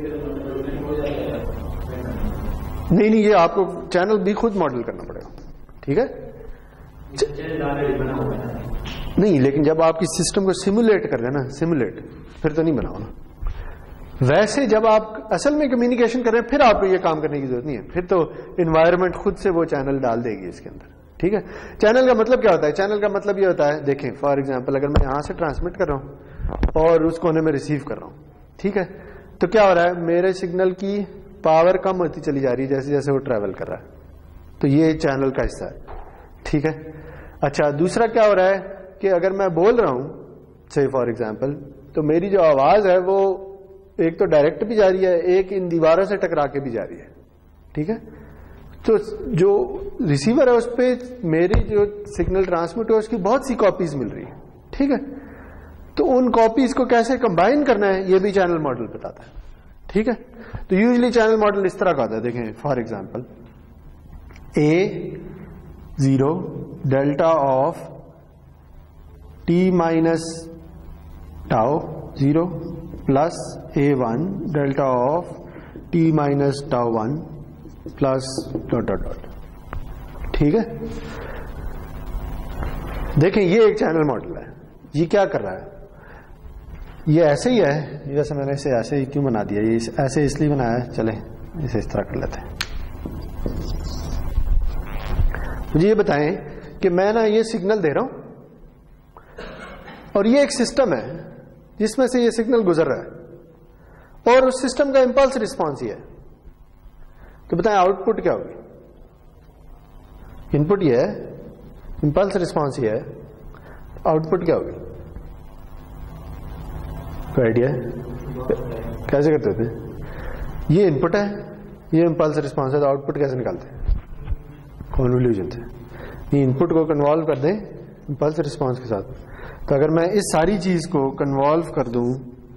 [SPEAKER 1] نہیں نہیں یہ آپ کو چینل بھی خود ماڈل کرنا پڑے گا. ٹھیک ہے, نہیں لیکن جب آپ کی سسٹم کو سیمولیٹ کر رہے ہیں نا, سیمولیٹ پھر تو نہیں بنا ہونا. ویسے جب آپ اصل میں کمیونیکیشن کر رہے ہیں پھر آپ کو یہ کام کرنے کی ضرورت نہیں ہے, پھر تو انوائرمنٹ خود سے وہ چینل ڈال دے گی اس کے اندر. ٹھیک ہے, چینل کا مطلب کیا ہوتا ہے؟ چینل کا مطلب یہ ہوتا ہے, دیکھیں فار ایگزامپل اگر میں یہاں سے ٹرانسمٹ کر رہا ہوں اور اس کونے میں ریسیو کر رہا ہوں, ٹھیک ہے, تو کیا ہو رہا ہے, میرے سگنل کی پاور کم ہوتی چلی جا رہی ہے جیسے جیسے وہ ٹریول کر رہا ہے, تو یہ چینل کا حصہ ہے. ٹھیک ہے, اچھا دوسرا کیا ہو رہا ہے کہ اگر میں بول رہا ہوں سے فار ایگزامپل تو میری جو آواز ہے وہ ایک تو ڈائریکٹ بھی جا رہی ہے, ایک ان دیواروں سے ٹکرا کے بھی جا رہی ہے. ٹھیک ہے, تو جو ریسیور ہے اس پہ میری جو سگنل ٹرانسمٹ ہے اس کی بہت سی کاپیز مل رہی ہے. ٹھیک ہے, تو ان کاپیز کو کیسے کمبائن کرنا ہے یہ بھی چینل ماڈل بتاتا ہے. ٹھیک ہے, تو یوزلی چینل ماڈل اس طرح کا ہوتا ہے, دیکھیں for example A zero delta of T minus tau zero plus A one delta of T minus tau one plus dot dot dot. ٹھیک ہے, دیکھیں یہ ایک چینل ماڈل ہے. یہ کیا کر رہا ہے, یہ ایسے ہی ہے, جیسے میں نے اسے ایسے ہی کیوں بنا دیا, یہ ایسے اس لیے بنایا ہے, چلیں اسے اس طرح کر لیتے ہیں. مجھے یہ بتائیں کہ میں نا یہ سگنل دے رہا ہوں اور یہ ایک سسٹم ہے جس میں سے یہ سگنل گزر رہا ہے اور اس سسٹم کا امپلس رسپانس یہ ہے, تو بتائیں آؤٹ پٹ کیا ہوگی؟ ان پٹ یہ ہے, امپلس رسپانس یہ ہے, आउटपुट क्या होगी, कोई आइडिया है कैसे करते थे? ये इनपुट है, ये इम्पल्स रिस्पॉन्स है, तो आउटपुट कैसे निकालते हैं? कॉन्वोल्यूशन से। ये इनपुट को कन्वॉल्व कर दें इम्पल्स रिस्पॉन्स के साथ, तो अगर मैं इस सारी चीज को कन्वॉल्व कर दूं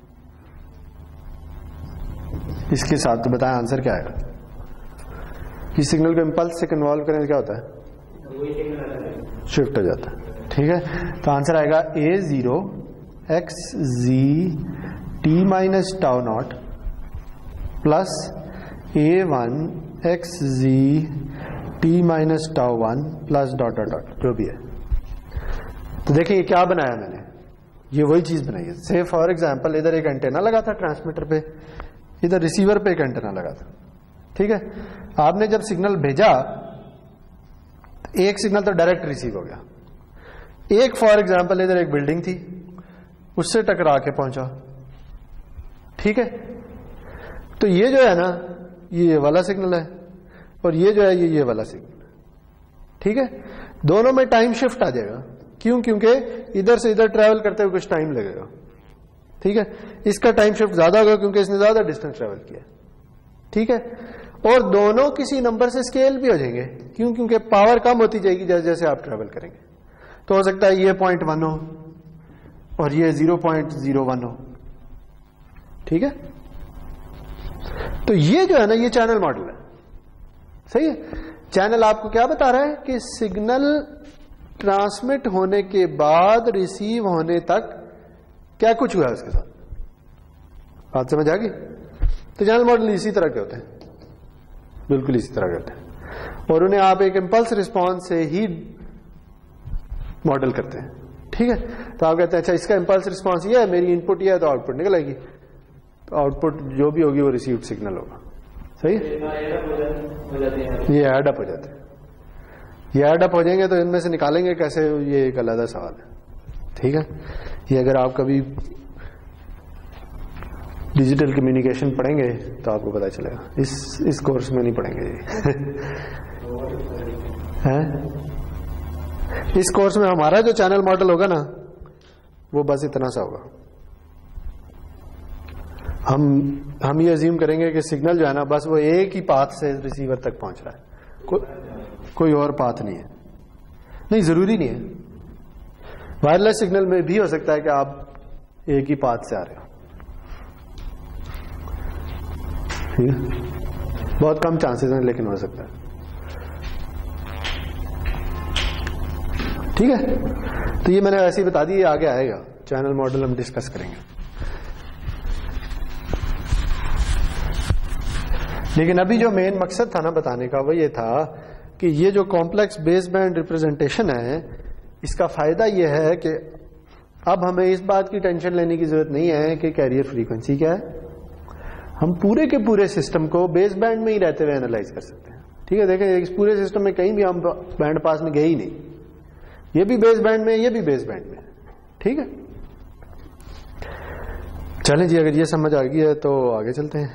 [SPEAKER 1] इसके साथ, तो बताएं आंसर क्या आएगा? कि सिग्नल को इम्पल्स से कन्वॉल्व करने से क्या होता है? शिफ्ट हो जाता है। ठीक है, तो आंसर आएगा A zero X G T minus tau naught plus A one X G T minus tau one plus dot dot dot जो भी है। तो देखिए ये क्या बनाया मैंने, ये वही चीज बनाई है। से फॉर एग्जांपल इधर एक एंटेना लगा था ट्रांसमीटर पे, इधर रिसीवर पे एक एंटेना लगा था। ठीक है, आपने जब सिग्नल भेजा एक सिग्नल तो डायरेक्ट रिसीव हो गया, एक फॉर एग्जांपल इधर एक बिल्डिंग थी उससे टकरा के पहुंचा। ठीक है, तो ये जो है ना ये ये वाला सिग्नल है और ये जो है ये ये वाला सिग्नल है। ठीक है, दोनों में टाइम शिफ्ट आ जाएगा। क्यों? क्योंकि इधर से इधर ट्रैवल करते हुए कुछ टाइम लगेगा। ठीक है, इसका टाइम शिफ्ट ज्यादा होगा क्योंकि इसने ज्यादा डिस्टेंस ट्रैवल किया। ठीक है, और दोनों किसी नंबर से स्केल भी हो जाएंगे। क्यों? क्योंकि पावर कम होती जाएगी जैसे जैसे आप ट्रैवल करेंगे। तो हो सकता है ये पॉइंट वन हो और ये जीरो पॉइंट जीरो वन हो। ठीक है, तो ये जो है ना ये चैनल मॉडल है। सही है, चैनल आपको क्या बता रहा है कि सिग्नल ट्रांसमिट होने के बाद रिसीव होने तक क्या कुछ हुआ है उसके साथ। बात समझ आ गई? तो चैनल मॉडल इसी तरह के होते हैं, बिल्कुल इसी तरह के होते हैं, और उन्हें आप एक इम्पल्स रिस्पॉन्स से ही मॉडल करते हैं। ठीक है, तो आप कहते हैं अच्छा इसका इम्पल्स रिस्पॉन्स ये है, मेरी इनपुट ये है, तो आउटपुट निकल आएगी। तो आउटपुट जो भी होगी वो रिसीव्ड सिग्नल होगा। सही, ये एड अप हो जाते हैं। ये एड अप हो जाएंगे तो इनमें से निकालेंगे कैसे, ये एक अलग सवाल है। ठीक है, ये अगर आप कभी डिजिटल कम्युनिकेशन पढ़ेंगे तो आपको पता चलेगा, इस इस कोर्स में नहीं पढ़ेंगे हैं। इस कोर्स में हमारा जो चैनल मॉडल होगा ना वो बस इतना सा होगा। हम हम ये अज्यूम करेंगे कि सिग्नल जो है ना बस वो एक ही पाथ से रिसीवर तक पहुंच रहा है, को, कोई और पाथ नहीं है। नहीं, जरूरी नहीं है। वायरलेस सिग्नल में भी हो सकता है कि आप एक ही पाथ से आ रहे हो। बहुत कम चांसेस हैं लेकिन हो सकता है। ठीक है, तो ये मैंने ऐसे ही बता दी, आगे आएगा चैनल मॉडल हम डिस्कस करेंगे। लेकिन अभी जो मेन मकसद था ना बताने का वो ये था कि ये जो कॉम्प्लेक्स बेस बैंड रिप्रेजेंटेशन है इसका फायदा ये है कि अब हमें इस बात की टेंशन लेने की जरूरत नहीं है कि कैरियर फ्रीक्वेंसी क्या है। हम पूरे के पूरे सिस्टम को बेस बैंड में ही रहते हुए एनालाइज कर सकते हैं। ठीक है, देखें इस पूरे सिस्टम में कहीं भी हम बैंड पास में गए ही नहीं, ये भी बेस बैंड में, ये भी बेस बैंड में। ठीक है, चलें जी, अगर ये समझ आ गई है तो आगे चलते हैं।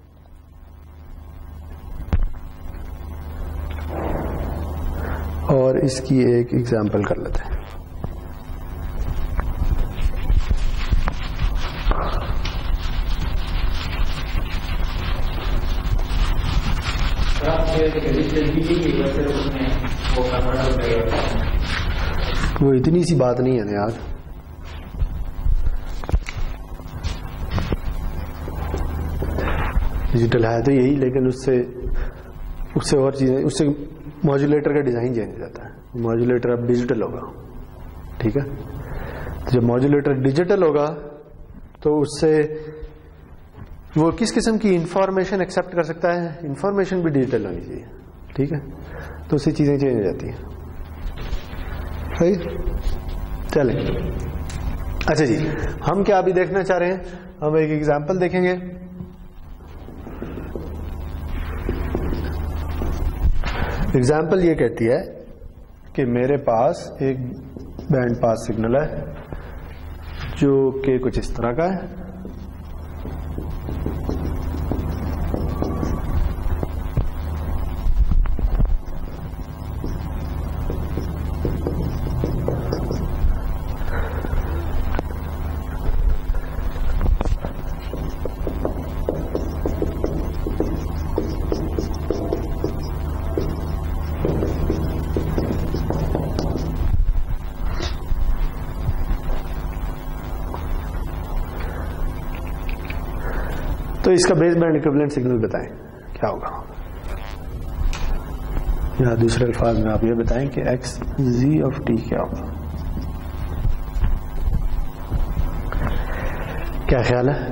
[SPEAKER 1] और इसकी एक एग्जांपल कर लेते हैं। वो इतनी सी बात नहीं है ना यार, डिजिटल है तो यही, लेकिन उससे उससे और चीजें, उससे मॉड्यूलेटर का डिजाइन चेंज हो जाता है। मॉड्यूलेटर अब डिजिटल होगा। ठीक है, तो जब मॉड्यूलेटर डिजिटल होगा तो उससे वो किस किस्म की इंफॉर्मेशन एक्सेप्ट कर सकता है, इंफॉर्मेशन भी डिजिटल होनी चाहिए। ठीक है, तो उससे चीजें चेंज हो जाती हैं। सही, चले अच्छा जी, हम क्या अभी देखना चाह रहे हैं, हम एक एग्जांपल देखेंगे। एग्जाम्पल ये कहती है कि मेरे पास एक बैंड पास सिग्नल है जो कि कुछ इस तरह का है। تو اس کا بیس بینڈ ایکویولنٹ سگنل بتائیں کیا ہوگا, یا دوسرے الفاظ میں آپ یہ بتائیں کہ ایکس زی آف ٹی کیا ہوگا. کیا خیال ہے؟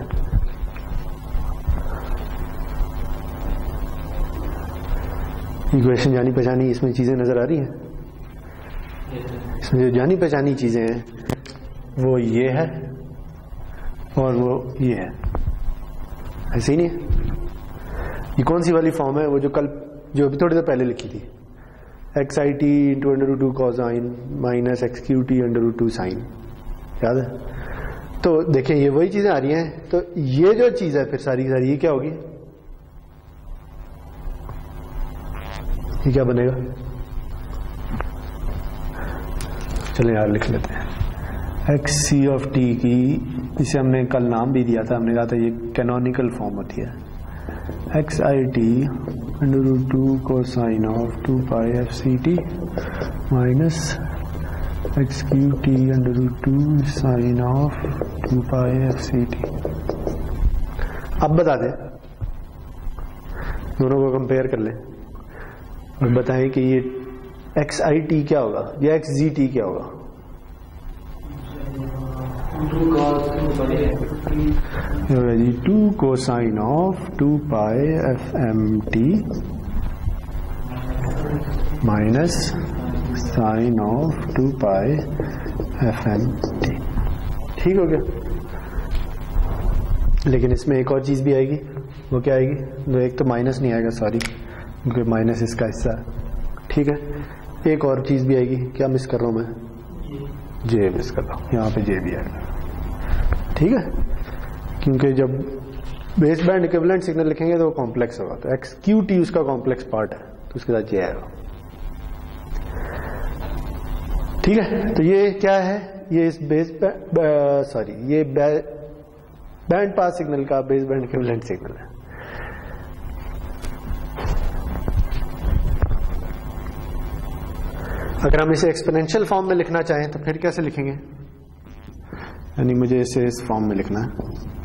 [SPEAKER 1] ایکویشن جانی پہچانی, اس میں چیزیں نظر آ رہی ہیں؟ اس میں جو جانی پہچانی چیزیں ہیں وہ یہ ہے اور وہ یہ ہے, ایسے ہی نہیں ہے؟ یہ کون سی والی فارم ہے؟ وہ جو کل جو ابھی تھوڑی دیر پہلے لکھی تھی, X I T into under root two cosine minus X Q T under root two sine, یاد ہے؟ تو دیکھیں یہ وہی چیزیں آ رہی ہیں. تو یہ جو چیز ہے پھر ساری ساری یہ کیا ہوگی؟ یہ کیا بنے گا؟ چلیں یار لکھ لیتے ہیں. ایکس سی آف ٹی کی, اسے ہم نے کل نام بھی دیا تھا, ہم نے کہا تھا یہ کینونیکل فارم ہوتی ہے. X I T under root two cosine of two pi F C T minus X Q T under root two sine of two pi F C T. اب بتا دیں, دونوں کو کمپیئر کر لیں اور بتائیں کہ یہ ایکس آئی ٹی کیا ہوگا یا ایکس زی ٹی کیا ہوگا. جی two cosine of two pi F M T minus sine of two pi F M T. ٹھیک ہو گیا. لیکن اس میں ایک اور چیز بھی آئے گی, وہ کیا آئے گی؟ ایک تو مائنس نہیں آئے گا, سوری, کیونکہ مائنس اس کا حصہ ہے. ٹھیک ہے, ایک اور چیز بھی آئے گی. کیا مس کر رہا ہوں میں؟ جے مس کر رہا ہوں, یہاں پہ جے بھی آئے گا. ٹھیک ہے, کیونکہ جب بیس بینڈ ایکویولنٹ سگنل لکھیں گے تو وہ کمپلیکس ہوگا, تو ایکس کیو ٹی اس کا کمپلیکس پارٹ ہے, تو اس کے ساتھ جے آئے گا. ٹھیک ہے, تو یہ کیا ہے؟ یہ اس بیس سوری یہ بینڈ پاس سگنل کا بیس بینڈ ایکویولنٹ سگنل ہے. اگر ہم اسے ایکسپونینشیل فارم میں لکھنا چاہیں تو پھر کیسے لکھیں گے؟ یعنی مجھے اسے اس فارم میں لکھنا ہے.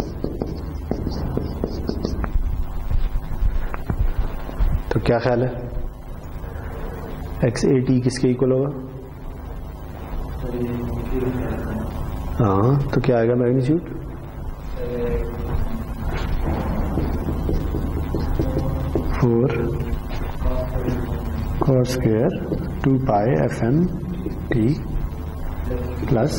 [SPEAKER 1] تو کیا خیال ہے؟ ایکس اے ٹی کس کے ایکول ہوگا؟ ہاں, تو کیا آئے گا magnitude? Four cos square two pi F M t plus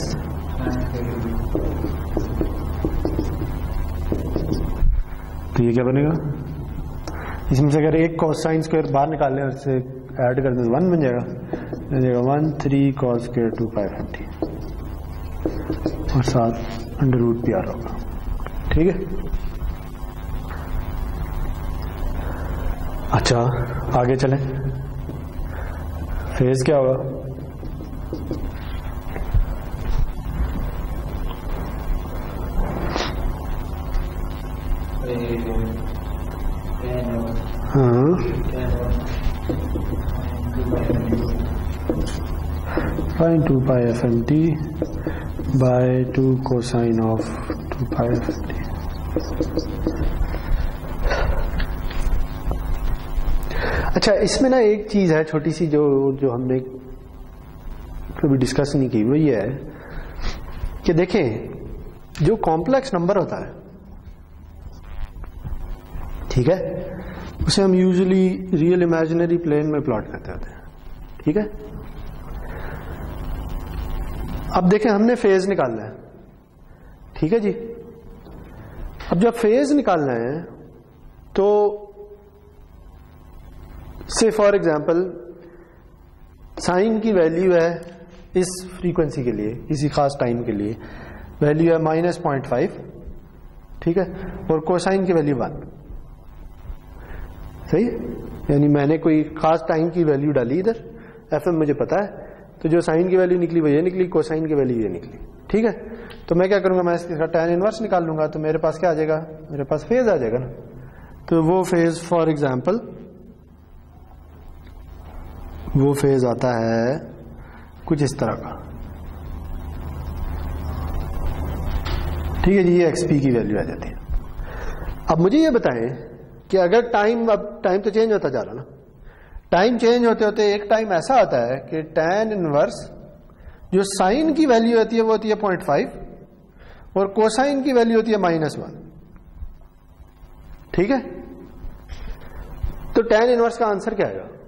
[SPEAKER 1] تو یہ کیا بنے گا؟ اس میں سے اگر ایک کاس سائن اسکوائر باہر نکال لیں اور اسے ایڈ کر دیں تو ون بن جائے گا. بن جائے گا one three cos square two pi F M t اور ساتھ انڈر روٹ پی آر ہوگا. ٹھیک ہے, اچھا آگے چلیں. فیز کیا ہوگا؟ ہاں, sine two pi F M t by two cosine of two pi F M t. اچھا, اس میں نا ایک چیز ہے چھوٹی سی جو جو ہم نے کبھی ڈسکس نہیں کی, وہ یہ ہے کہ دیکھیں جو کمپلیکس نمبر ہوتا ہے, ٹھیک ہے, اسے ہم یوزلی ریئل امیجنری پلین میں پلاٹ کرتے ہوتے ہیں. ٹھیک ہے, اب دیکھیں ہم نے فیز نکالنا ہے. ٹھیک ہے جی, اب جب فیز نکالنا ہے تو سے فار ایگزامپل سائن کی ویلیو ہے اس فریکوینسی کے لیے, کسی خاص ٹائم کے لیے ویلیو ہے مائنس پوائنٹ فائیو. ٹھیک ہے, اور کوسائن کی ویلیو ون. صحیح, یعنی میں نے کوئی خاص ٹائم کی ویلیو ڈالی ادھر, ایف ایم مجھے پتا ہے, تو جو سائن کی ویلیو نکلی وہ یہ نکلی, کوسائن کی ویلیو یہ نکلی. ٹھیک ہے, تو میں کیا کروں گا, میں اس کا ٹین انورس نکال لوں گا, تو میرے پاس کیا آ جائے گا؟ میرے پاس فیز آ جائے گا نا. تو وہ فیز فار ایگزامپل وہ فیز آتا ہے کچھ اس طرح کا. ٹھیک ہے جی, یہ ایکس پی کی ویلیو آ جاتی ہے. اب مجھے یہ بتائیں کہ اگر ٹائم، اب ٹائم تو چینج ہوتا جا رہا نا، ٹائم چینج ہوتے ہوتے ایک ٹائم ایسا آتا ہے کہ ٹین انورس جو سائن کی ویلیو ہوتی ہے وہ ہوتی ہے پوائنٹ فائیو اور کوسائن کی ویلیو ہوتی ہے مائنس ون. ٹھیک ہے، تو ٹین انورس کا آنسر کیا آئے گا؟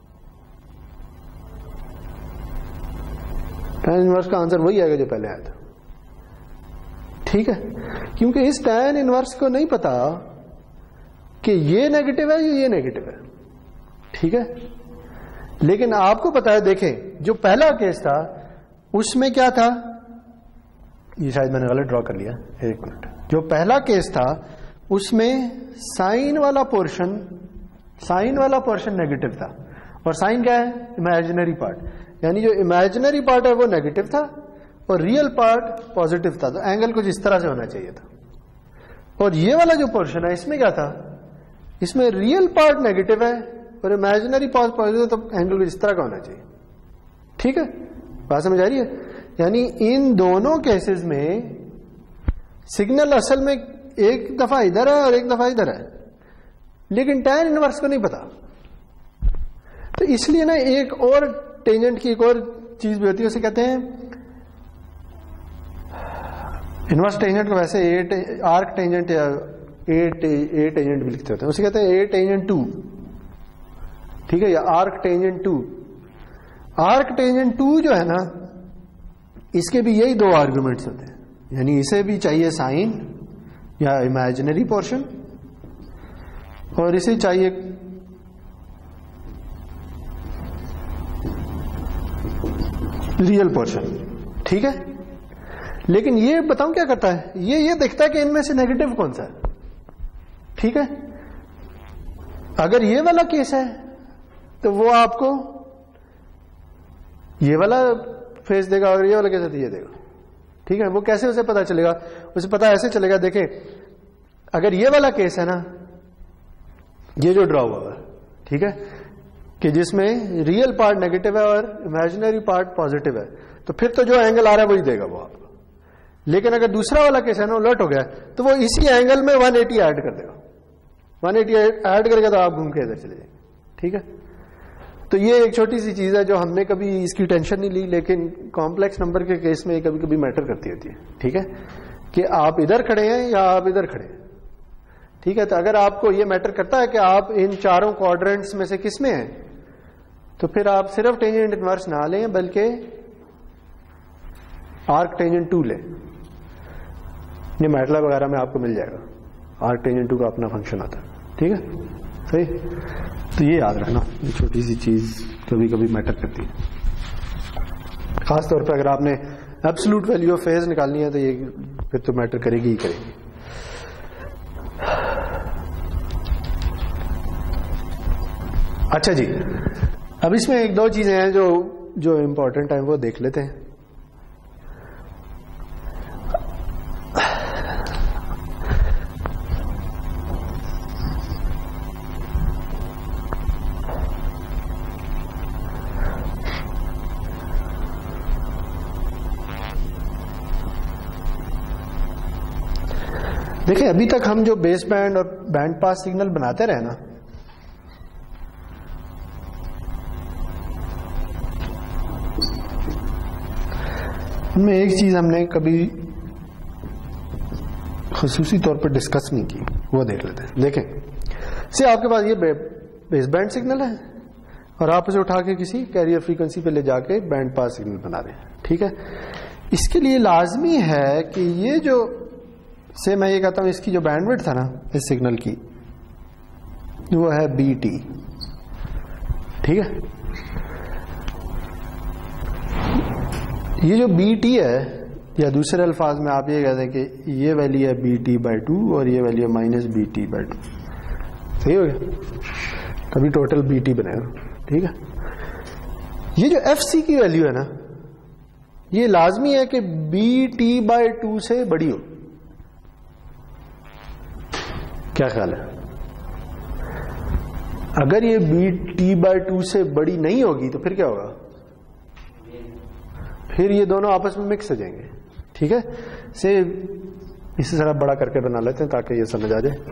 [SPEAKER 1] ٹین انورس کا آنسر وہی آئے گا جو پہلے آیا تھا. ٹھیک ہے، کیونکہ اس ٹین انورس کو نہیں پتا کہ یہ نیگیٹو ہے یا یہ نیگیٹو ہے. ٹھیک ہے، لیکن آپ کو پتا ہے، دیکھیں جو پہلا کیس تھا اس میں کیا تھا، یہ شاید میں نے غلط ڈرا کر لیا، ایک منٹ. جو پہلا کیس تھا اس میں سائن والا پورشن سائن والا پورشن نیگیٹو تھا، اور سائن کیا ہے؟ Imaginary part. یعنی جو امیجنری پارٹ ہے وہ نیگیٹو تھا اور ریئل پارٹ پازیٹو تھا. تو اینگل کچھ اس طرح سے ہونا چاہیے تھا. اور یہ والا جو پورشن ہے اس میں کیا تھا؟ اس میں ریئل پارٹ نیگیٹو ہے اور امیجنری پارٹ پازیٹو، تو اینگل کچھ اس طرح کا ہونا چاہیے. ٹھیک ہے، بات سمجھ آ رہی ہے؟ یعنی ان دونوں کیسز میں سگنل اصل میں ایک دفعہ ادھر ہے اور ایک دفعہ ادھر ہے، لیکن ٹین انورس کو نہیں پتا. تو اس لیے نا ایک اور ٹینجنٹ کی ایک اور چیز بھی ہوتی ہے، اسے کہتے ہیں انورس ٹینجنٹ کو ویسے آرک ٹینجنٹ یا اے ٹینجنٹ بھی لکھتے ہوتے ہیں، اسے کہتے ہیں اے ٹینجنٹ ٹو. ٹھیک ہے، یا arc tangent two. Arc tangent two جو ہے نا اس کے بھی یہی دو آرگومنٹس ہوتے ہیں، یعنی اسے بھی چاہیے سائن یا امیجنری پورشن اور اسے چاہیے ریئل پورشن. ٹھیک ہے، لیکن یہ بتاؤں کیا کرتا ہے، یہ یہ دیکھتا ہے کہ ان میں سے نیگیٹو کون سا ہے. ٹھیک ہے، اگر یہ والا کیس ہے تو وہ آپ کو یہ والا فیس دے گا اور یہ والا کیس ہے تو یہ دے گا. ٹھیک ہے، وہ کیسے اسے پتا چلے گا؟ اسے پتا ایسے چلے گا، دیکھیں اگر یہ والا کیس ہے نا، یہ جو ڈرا ہوا ہے، ٹھیک ہے، کہ جس میں ریئل پارٹ نیگیٹو ہے اور امیجنری پارٹ پازیٹو ہے، تو پھر تو جو اینگل آ رہا ہے وہی دے گا وہ آپ کو. لیکن اگر دوسرا والا کیس ہے نا الرٹ ہو گیا تو وہ اسی اینگل میں ون ایٹی ایڈ کر دے گا. ون ایٹی ایڈ کرے گا تو آپ گھوم کے ادھر چلے جائیں گے. ٹھیک ہے، تو یہ ایک چھوٹی سی چیز ہے جو ہم نے کبھی اس کی ٹینشن نہیں لی، لیکن کمپلیکس نمبر کے کیس میں کبھی کبھی میٹر کرتی ہوتی ہے. ٹھیک ہے، کہ آپ ادھر کھڑے ہیں یا آپ ادھر کھڑے ہیں. ٹھیک ہے، تو اگر آپ کو یہ میٹر کرتا ہے کہ آپ ان چاروں کوارڈرنٹس میں سے کس میں ہیں، تو پھر آپ صرف ٹینجنٹ انورس نہ لیں بلکہ آرک ٹینجنٹ ٹو لیں. یہ میٹلا وغیرہ میں آپ کو مل جائے گا، آرک ٹینجنٹ ٹو کا اپنا فنکشن آتا ہے. ٹھیک ہے، صحیح. تو یہ یاد رکھنا، یہ چھوٹی سی چیز کبھی کبھی میٹر کرتی ہے، خاص طور پہ اگر آپ نے ایبسولوٹ ویلیو آف فیز نکالنی ہے تو یہ پھر تو میٹر کرے گی ہی کرے گی. اچھا جی، اب اس میں ایک دو چیزیں ہیں جو جو امپورٹنٹ ہیں وہ دیکھ لیتے ہیں. دیکھیں ابھی تک ہم جو بیس بینڈ اور بینڈ پاس سگنل بناتے رہے نا، ان میں ایک چیز ہم نے کبھی خصوصی طور پر ڈسکس نہیں کی، وہ دیکھ لیتے ہیں. دیکھیں سے آپ کے پاس یہ بیس بینڈ سگنل ہے اور آپ اسے اٹھا کے کسی کیریئر فریکوینسی پہ لے جا کے بینڈ پاس سگنل بنا رہے ہیں. ٹھیک ہے، اس کے لیے لازمی ہے کہ یہ جو سے میں یہ کہتا ہوں اس کی جو بینڈ وڈتھ ہے نا اس سگنل کی وہ ہے بی ٹی. ٹھیک ہے، یہ جو بی ٹی ہے، یا دوسرے الفاظ میں آپ یہ کہتے ہیں کہ یہ ویلی ہے بی ٹی بائی ٹو اور یہ ویلی ہے minus b t by two. صحیح ہو گیا، کبھی ٹوٹل بی ٹی بنے گا. ٹھیک ہے، یہ جو ایف سی کی ویلیو ہے نا یہ لازمی ہے کہ بی ٹی بائی ٹو سے بڑی ہو. کیا خیال ہے؟ اگر یہ بی ٹی بائی ٹو سے بڑی نہیں ہوگی تو پھر کیا ہوگا؟ پھر یہ دونوں آپس میں مکس ہو جائیں گے. ٹھیک ہے، سے اسے ذرا بڑا کر کے بنا لیتے ہیں تاکہ یہ سمجھ آ جائے.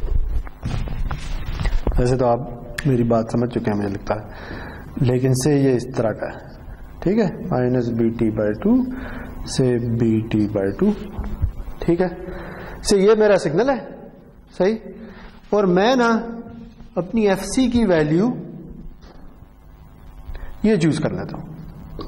[SPEAKER 1] ویسے تو آپ میری بات سمجھ چکے ہیں مجھے لگتا ہے, لیکن سے یہ اس طرح کا ہے, ٹھیک ہے, minus b t by two سے بی ٹی بائی ٹو, ٹھیک ہے. سے یہ میرا سگنل ہے, صحیح, اور میں نا اپنی ایف سی کی ویلیو یہ چوز کر لیتا ہوں,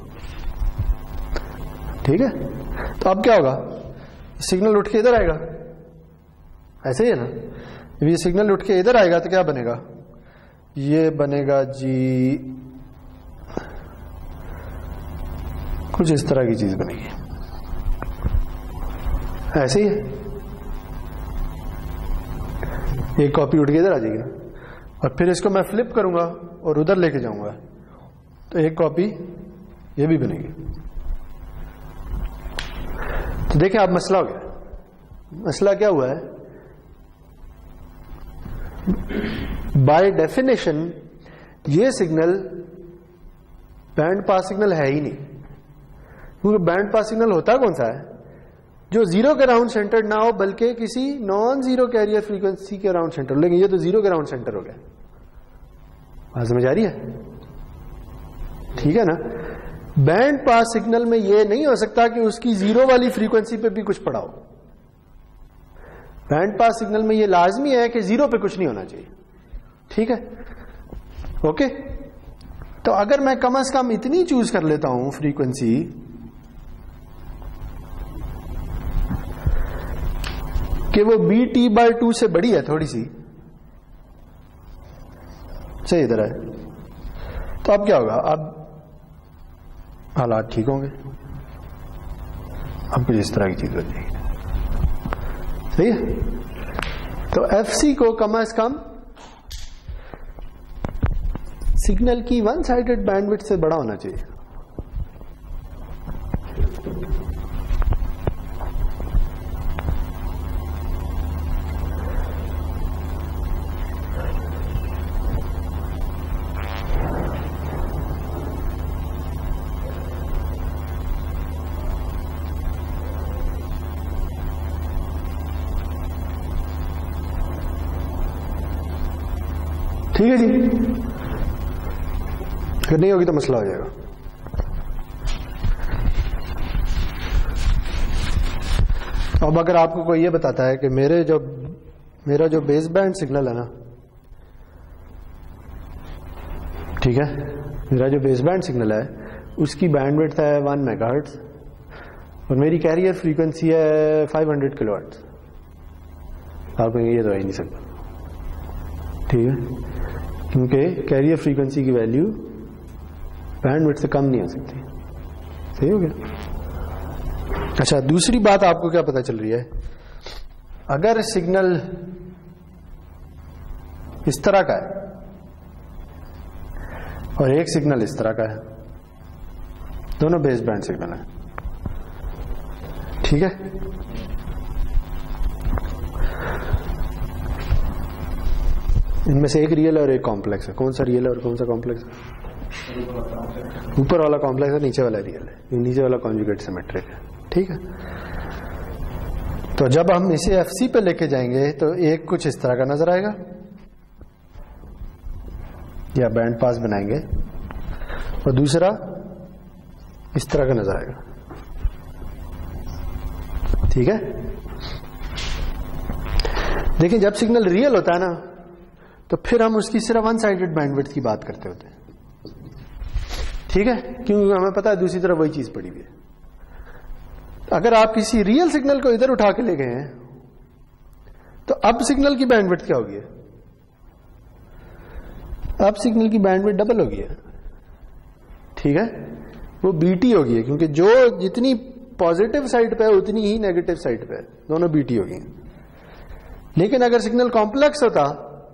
[SPEAKER 1] ٹھیک ہے. تو اب کیا ہوگا, سگنل اٹھ کے ادھر آئے گا, ایسے ہی ہے نا. جب یہ سگنل اٹھ کے ادھر آئے گا تو کیا بنے گا, یہ بنے گا جی کچھ اس طرح کی چیز بنے گی, ایسے ہی ہے. ایک کاپی اٹھ کے ادھر آ جائے گی, اور پھر اس کو میں فلپ کروں گا اور ادھر لے کے جاؤں گا تو ایک کاپی یہ بھی بنے گی. تو دیکھیں آپ مسئلہ ہو گیا. مسئلہ کیا ہوا ہے, بائی ڈیفینیشن یہ سگنل بینڈ پاس سگنل ہے ہی نہیں, کیونکہ بینڈ پاس سگنل ہوتا کون سا ہے, جو زیرو کے راؤنڈ سینٹر نہ ہو بلکہ کسی نان زیرو کیریئر فریکوینسی کے راؤنڈ سینٹر. لیکن یہ تو زیرو کے راؤنڈ سینٹر ہو گیا. بات سمجھ آ رہی ہے, ٹھیک ہے نا. بینڈ پاس سگنل میں یہ نہیں ہو سکتا کہ اس کی زیرو والی فریکوینسی پہ بھی کچھ پڑا ہو. بینڈ پاس سگنل میں یہ لازمی ہے کہ زیرو پہ کچھ نہیں ہونا چاہیے, ٹھیک ہے, اوکے. تو اگر میں کم از کم اتنی چوز کر لیتا ہوں فریکوینسی کہ وہ بی ٹی بائی ٹو سے بڑی ہے تھوڑی سی, صحیح ادھر ہے, تو اب کیا ہوگا, اب حالات ٹھیک ہوں گے. اب کچھ اس طرح کی چیز ہو جائے گی, صحیح ہے. تو ایف سی کو کم از کم سگنل کی ون سائڈڈ بینڈ وڈتھ سے بڑا ہونا چاہیے. ٹھیک ہے جی, اگر نہیں ہوگی تو مسئلہ ہو جائے گا. اب اگر آپ کو کوئی یہ بتاتا ہے کہ میرے جو میرا جو بیس بینڈ سگنل ہے نا, ٹھیک ہے, میرا جو بیس بینڈ سگنل ہے اس کی بینڈ وڈتھ ہے ون میگا ہرٹز اور میری کیریئر فریکوینسی ہے فائیو ہنڈریڈ کلو ہرٹز. آپ کہیں گے یہ تو ہو ہی نہیں سکتا, ٹھیک ہے, کیونکہ کیریئر فریکوینسی کی ویلیو بینڈ وڈتھ سے کم نہیں ہو سکتی. صحیح ہو گیا. اچھا, دوسری بات آپ کو کیا پتا چل رہی ہے, اگر سگنل اس طرح کا ہے اور ایک سگنل اس طرح کا ہے, دونوں بیس بینڈ سگنل ہیں, ٹھیک ہے, ان میں سے ایک ریئل اور ایک کمپلیکس ہے. کون سا ریئل ہے اور کون سا کمپلیکس ہے؟ اوپر والا کمپلیکس ہے, نیچے والا ریئل ہے. نیچے والا کانجوگیٹ سیمیٹرک ہے, ٹھیک ہے. تو جب ہم اسے ایف سی پہ لے کے جائیں گے تو ایک کچھ اس طرح کا نظر آئے گا, یا بینڈ پاس بنائیں گے, اور دوسرا اس طرح کا نظر آئے گا, ٹھیک ہے. دیکھیں جب سگنل ریئل ہوتا ہے نا تو پھر ہم اس کی صرف ون سائڈڈ بینڈ وڈتھ کی بات کرتے ہوتے ہیں, ٹھیک ہے, کیونکہ ہمیں پتا ہے دوسری طرف وہی چیز پڑی ہوئی ہے. اگر آپ کسی ریئل سگنل کو ادھر اٹھا کے لے گئے ہیں تو اب سگنل کی بینڈ وڈتھ کیا ہوگی, اب سگنل کی بینڈ وڈتھ ڈبل ہوگی, ٹھیک ہے, وہ بی ٹی ہوگی, کیونکہ جو جتنی پازیٹو سائڈ پہ ہے اتنی ہی نیگیٹو سائڈ پہ ہے, دونوں بی ٹی ہوگی. لیکن اگر سگنل کمپلیکس ہوتا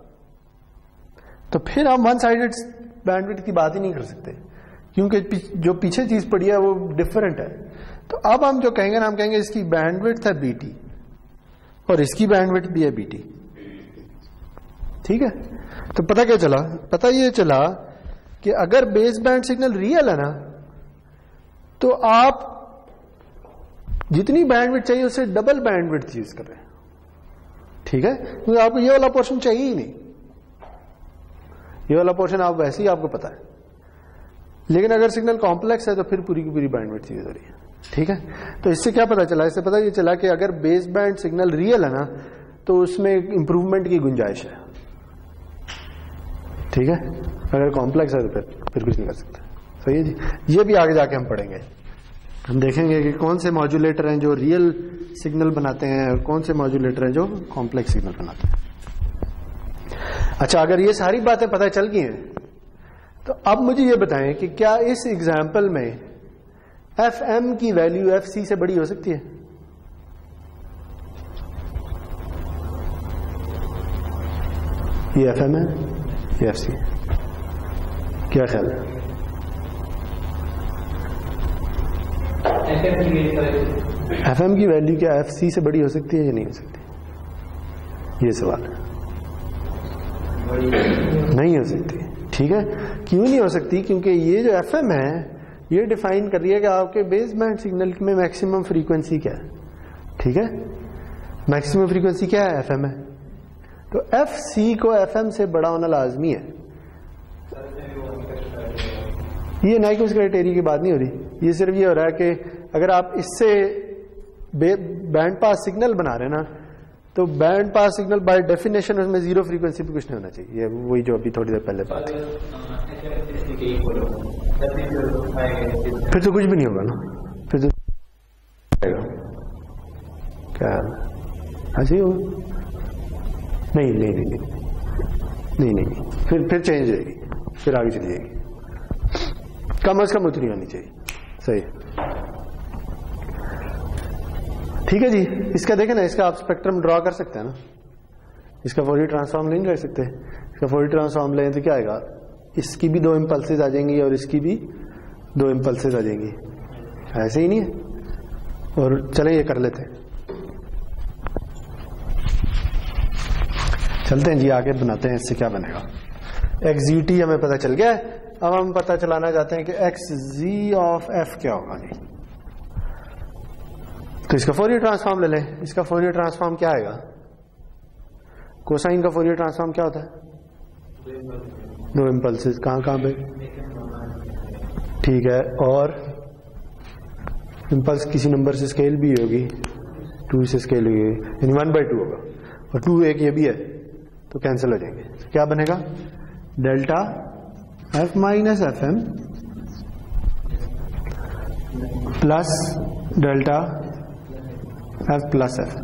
[SPEAKER 1] تو پھر ہم ون سائڈڈ بینڈ وڈتھ کی بات ہی نہیں کر سکتے, کیونکہ جو پیچھے چیز پڑی ہے وہ ڈفرینٹ ہے. تو اب ہم جو کہیں گے نا, ہم کہیں گے اس کی بینڈ وڈتھ ہے بی ٹی اور اس کی بینڈ وڈتھ بھی ہے بی ٹی, ٹھیک ہے. تو پتہ کیا چلا, پتہ یہ چلا کہ اگر بیس بینڈ سگنل ریئل ہے نا تو آپ جتنی بینڈ وڈتھ چاہیے اس سے ڈبل بینڈ وڈتھ یوز کر رہے ہیں. ٹھیک ہے, کیونکہ آپ کو یہ والا پورشن چاہیے ہی نہیں, یہ والا پورشن آپ ویسے ہی آپ کو پتا ہے. لیکن اگر سگنل کمپلیکس ہے تو پھر پوری کی پوری بینڈ وڈتھ یوز ہو رہی ہے. ٹھیک ہے, تو اس سے کیا پتا چلا؟ اس سے پتا یہ چلا کہ اگر بیس بینڈ سگنل ریئل ہے نا تو اس میں امپروومنٹ کی گنجائش ہے. ٹھیک ہے, اگر کمپلیکس ہے تو پھر پھر کچھ نہیں کر سکتے. صحیح ہے جی. یہ بھی آگے جا کے ہم پڑھیں گے, ہم دیکھیں گے کہ کون سے ماڈولیٹر ہیں جو ریئل سگنل بناتے ہیں اور کون سے ماڈولیٹر ہیں جو کمپلیکس سگنل بناتے ہیں. اچھا, اگر یہ ساری باتیں پتہ چل گئی ہیں تو اب مجھے یہ بتائیں کہ کیا اس ایگزامپل میں ایف ایم کی ویلیو ایف سی سے بڑی ہو سکتی ہے؟ یہ ایف ایم ہے, یہ ایف سی ہے. کیا خیال ہے؟ ایف ایم کی ویلیو کیا ایف سی سے بڑی ہو سکتی ہے یا نہیں ہو سکتی؟ یہ سوال ہے. نہیں ہو سکتی. ٹھیک ہے, کیوں نہیں ہو سکتی؟ کیونکہ یہ جو ایف ایم ہے یہ ڈیفائن کر رہی ہے کہ آپ کے بیس بینڈ سگنل میں میکسیمم فریکوینسی کیا ہے. ٹھیک ہے, میکسیمم فریکوینسی کیا ہے؟ ایف ایم ہے. تو ایف سی کو ایف ایم سے بڑا ہونا لازمی ہے. یہ نائکوس کرائٹیریا کی بات نہیں ہو رہی, یہ صرف یہ ہو رہا ہے کہ اگر آپ اس سے بینڈ پاس سگنل بنا رہے ہیں نا تو band pass signal by definition اس میں زیرو فریکوینسی پہ کچھ نہیں ہونا چاہیے. یہ وہی جو ابھی تھوڑی دیر پہلے بات تھی. پھر تو کچھ بھی نہیں ہوگا نا, پھر تو کیا ایسے ہوگا؟ نہیں نہیں نہیں نہیں نہیں پھر پھر چینج ہو جائے گی, پھر آگے چلی جائے گی. کم از کم اتنی ہونی چاہیے. صحیح. ٹھیک ہے جی. اس کا دیکھیں نا, اس کا آپ اسپیکٹرم ڈرا کر سکتے ہیں نا. اس کا فوریئر ٹرانسفارم نہیں کر سکتے. اس کا فوریئر ٹرانسفارم لیں تو کیا آئے گا؟ اس کی بھی دو امپلسز آ جائیں گی اور اس کی بھی دو امپلسز آ جائیں گی. ایسے ہی نہیں ہے؟ اور چلیں یہ کر لیتے ہیں. چلتے ہیں جی آگے بناتے ہیں. اس سے کیا بنے گا؟ ایکس زی ٹی ہمیں پتہ چل گیا ہے. اب ہم پتہ چلانا چاہتے ہیں کہ ایکس زی آف ایف کیا ہوگا جی. تو اس کا فوریئر ٹرانسفارم لے لیں. اس کا فوریئر ٹرانسفارم کیا آئے گا؟ کوسائن کا فوریئر ٹرانسفارم کیا ہوتا ہے؟ دو امپلسز. کہاں کہاں پہ؟ ٹھیک ہے, اور امپلس کسی نمبر سے اسکیل بھی ہوگی, ٹو سے اسکیل ہوگی, یعنی ون بائی ٹو ہوگا, اور ٹو ایک یہ بھی ہے تو کینسل ہو جائیں گے. کیا بنے گا؟ Delta f minus f m plus delta f plus f.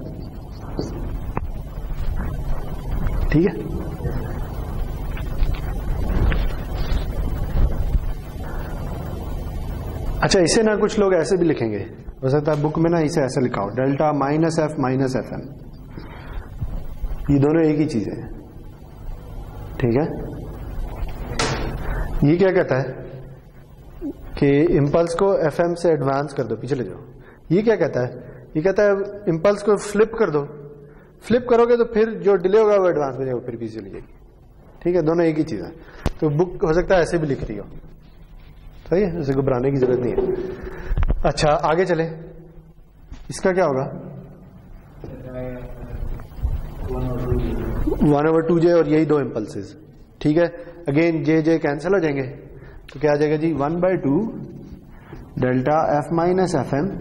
[SPEAKER 1] ٹھیک ہے. اچھا, اسے نا کچھ لوگ ایسے بھی لکھیں گے, ہو سکتا ہے بک میں نا اسے ایسے لکھا ہو, delta minus F minus f m. یہ دونوں ایک ہی چیزیں ہیں. ٹھیک ہے. یہ کیا کہتا ہے کہ امپلس کو ایف ایم سے ایڈوانس کر دو, پیچھے لے جاؤ. یہ کیا کہتا ہے؟ یہ کہتا ہے امپلس کو فلپ کر دو. فلپ کرو گے تو پھر جو ڈیلے ہوگا وہ ایڈوانس میں جائے گا, پھر پیچھے چلی جائے گی. ٹھیک ہے, دونوں ایک ہی چیز ہے. تو بک ہو سکتا ہے ایسے بھی لکھ رہی ہو. صحیح ہے, اسے گھبرانے کی ضرورت نہیں ہے. اچھا آگے چلیں. اس کا کیا ہوگا؟ ون اوور ٹو جے اور یہی دو امپلسز. ٹھیک ہے, اگین جے جے کینسل ہو جائیں گے تو کیا آ جائے گا جی؟ One by two delta f minus f m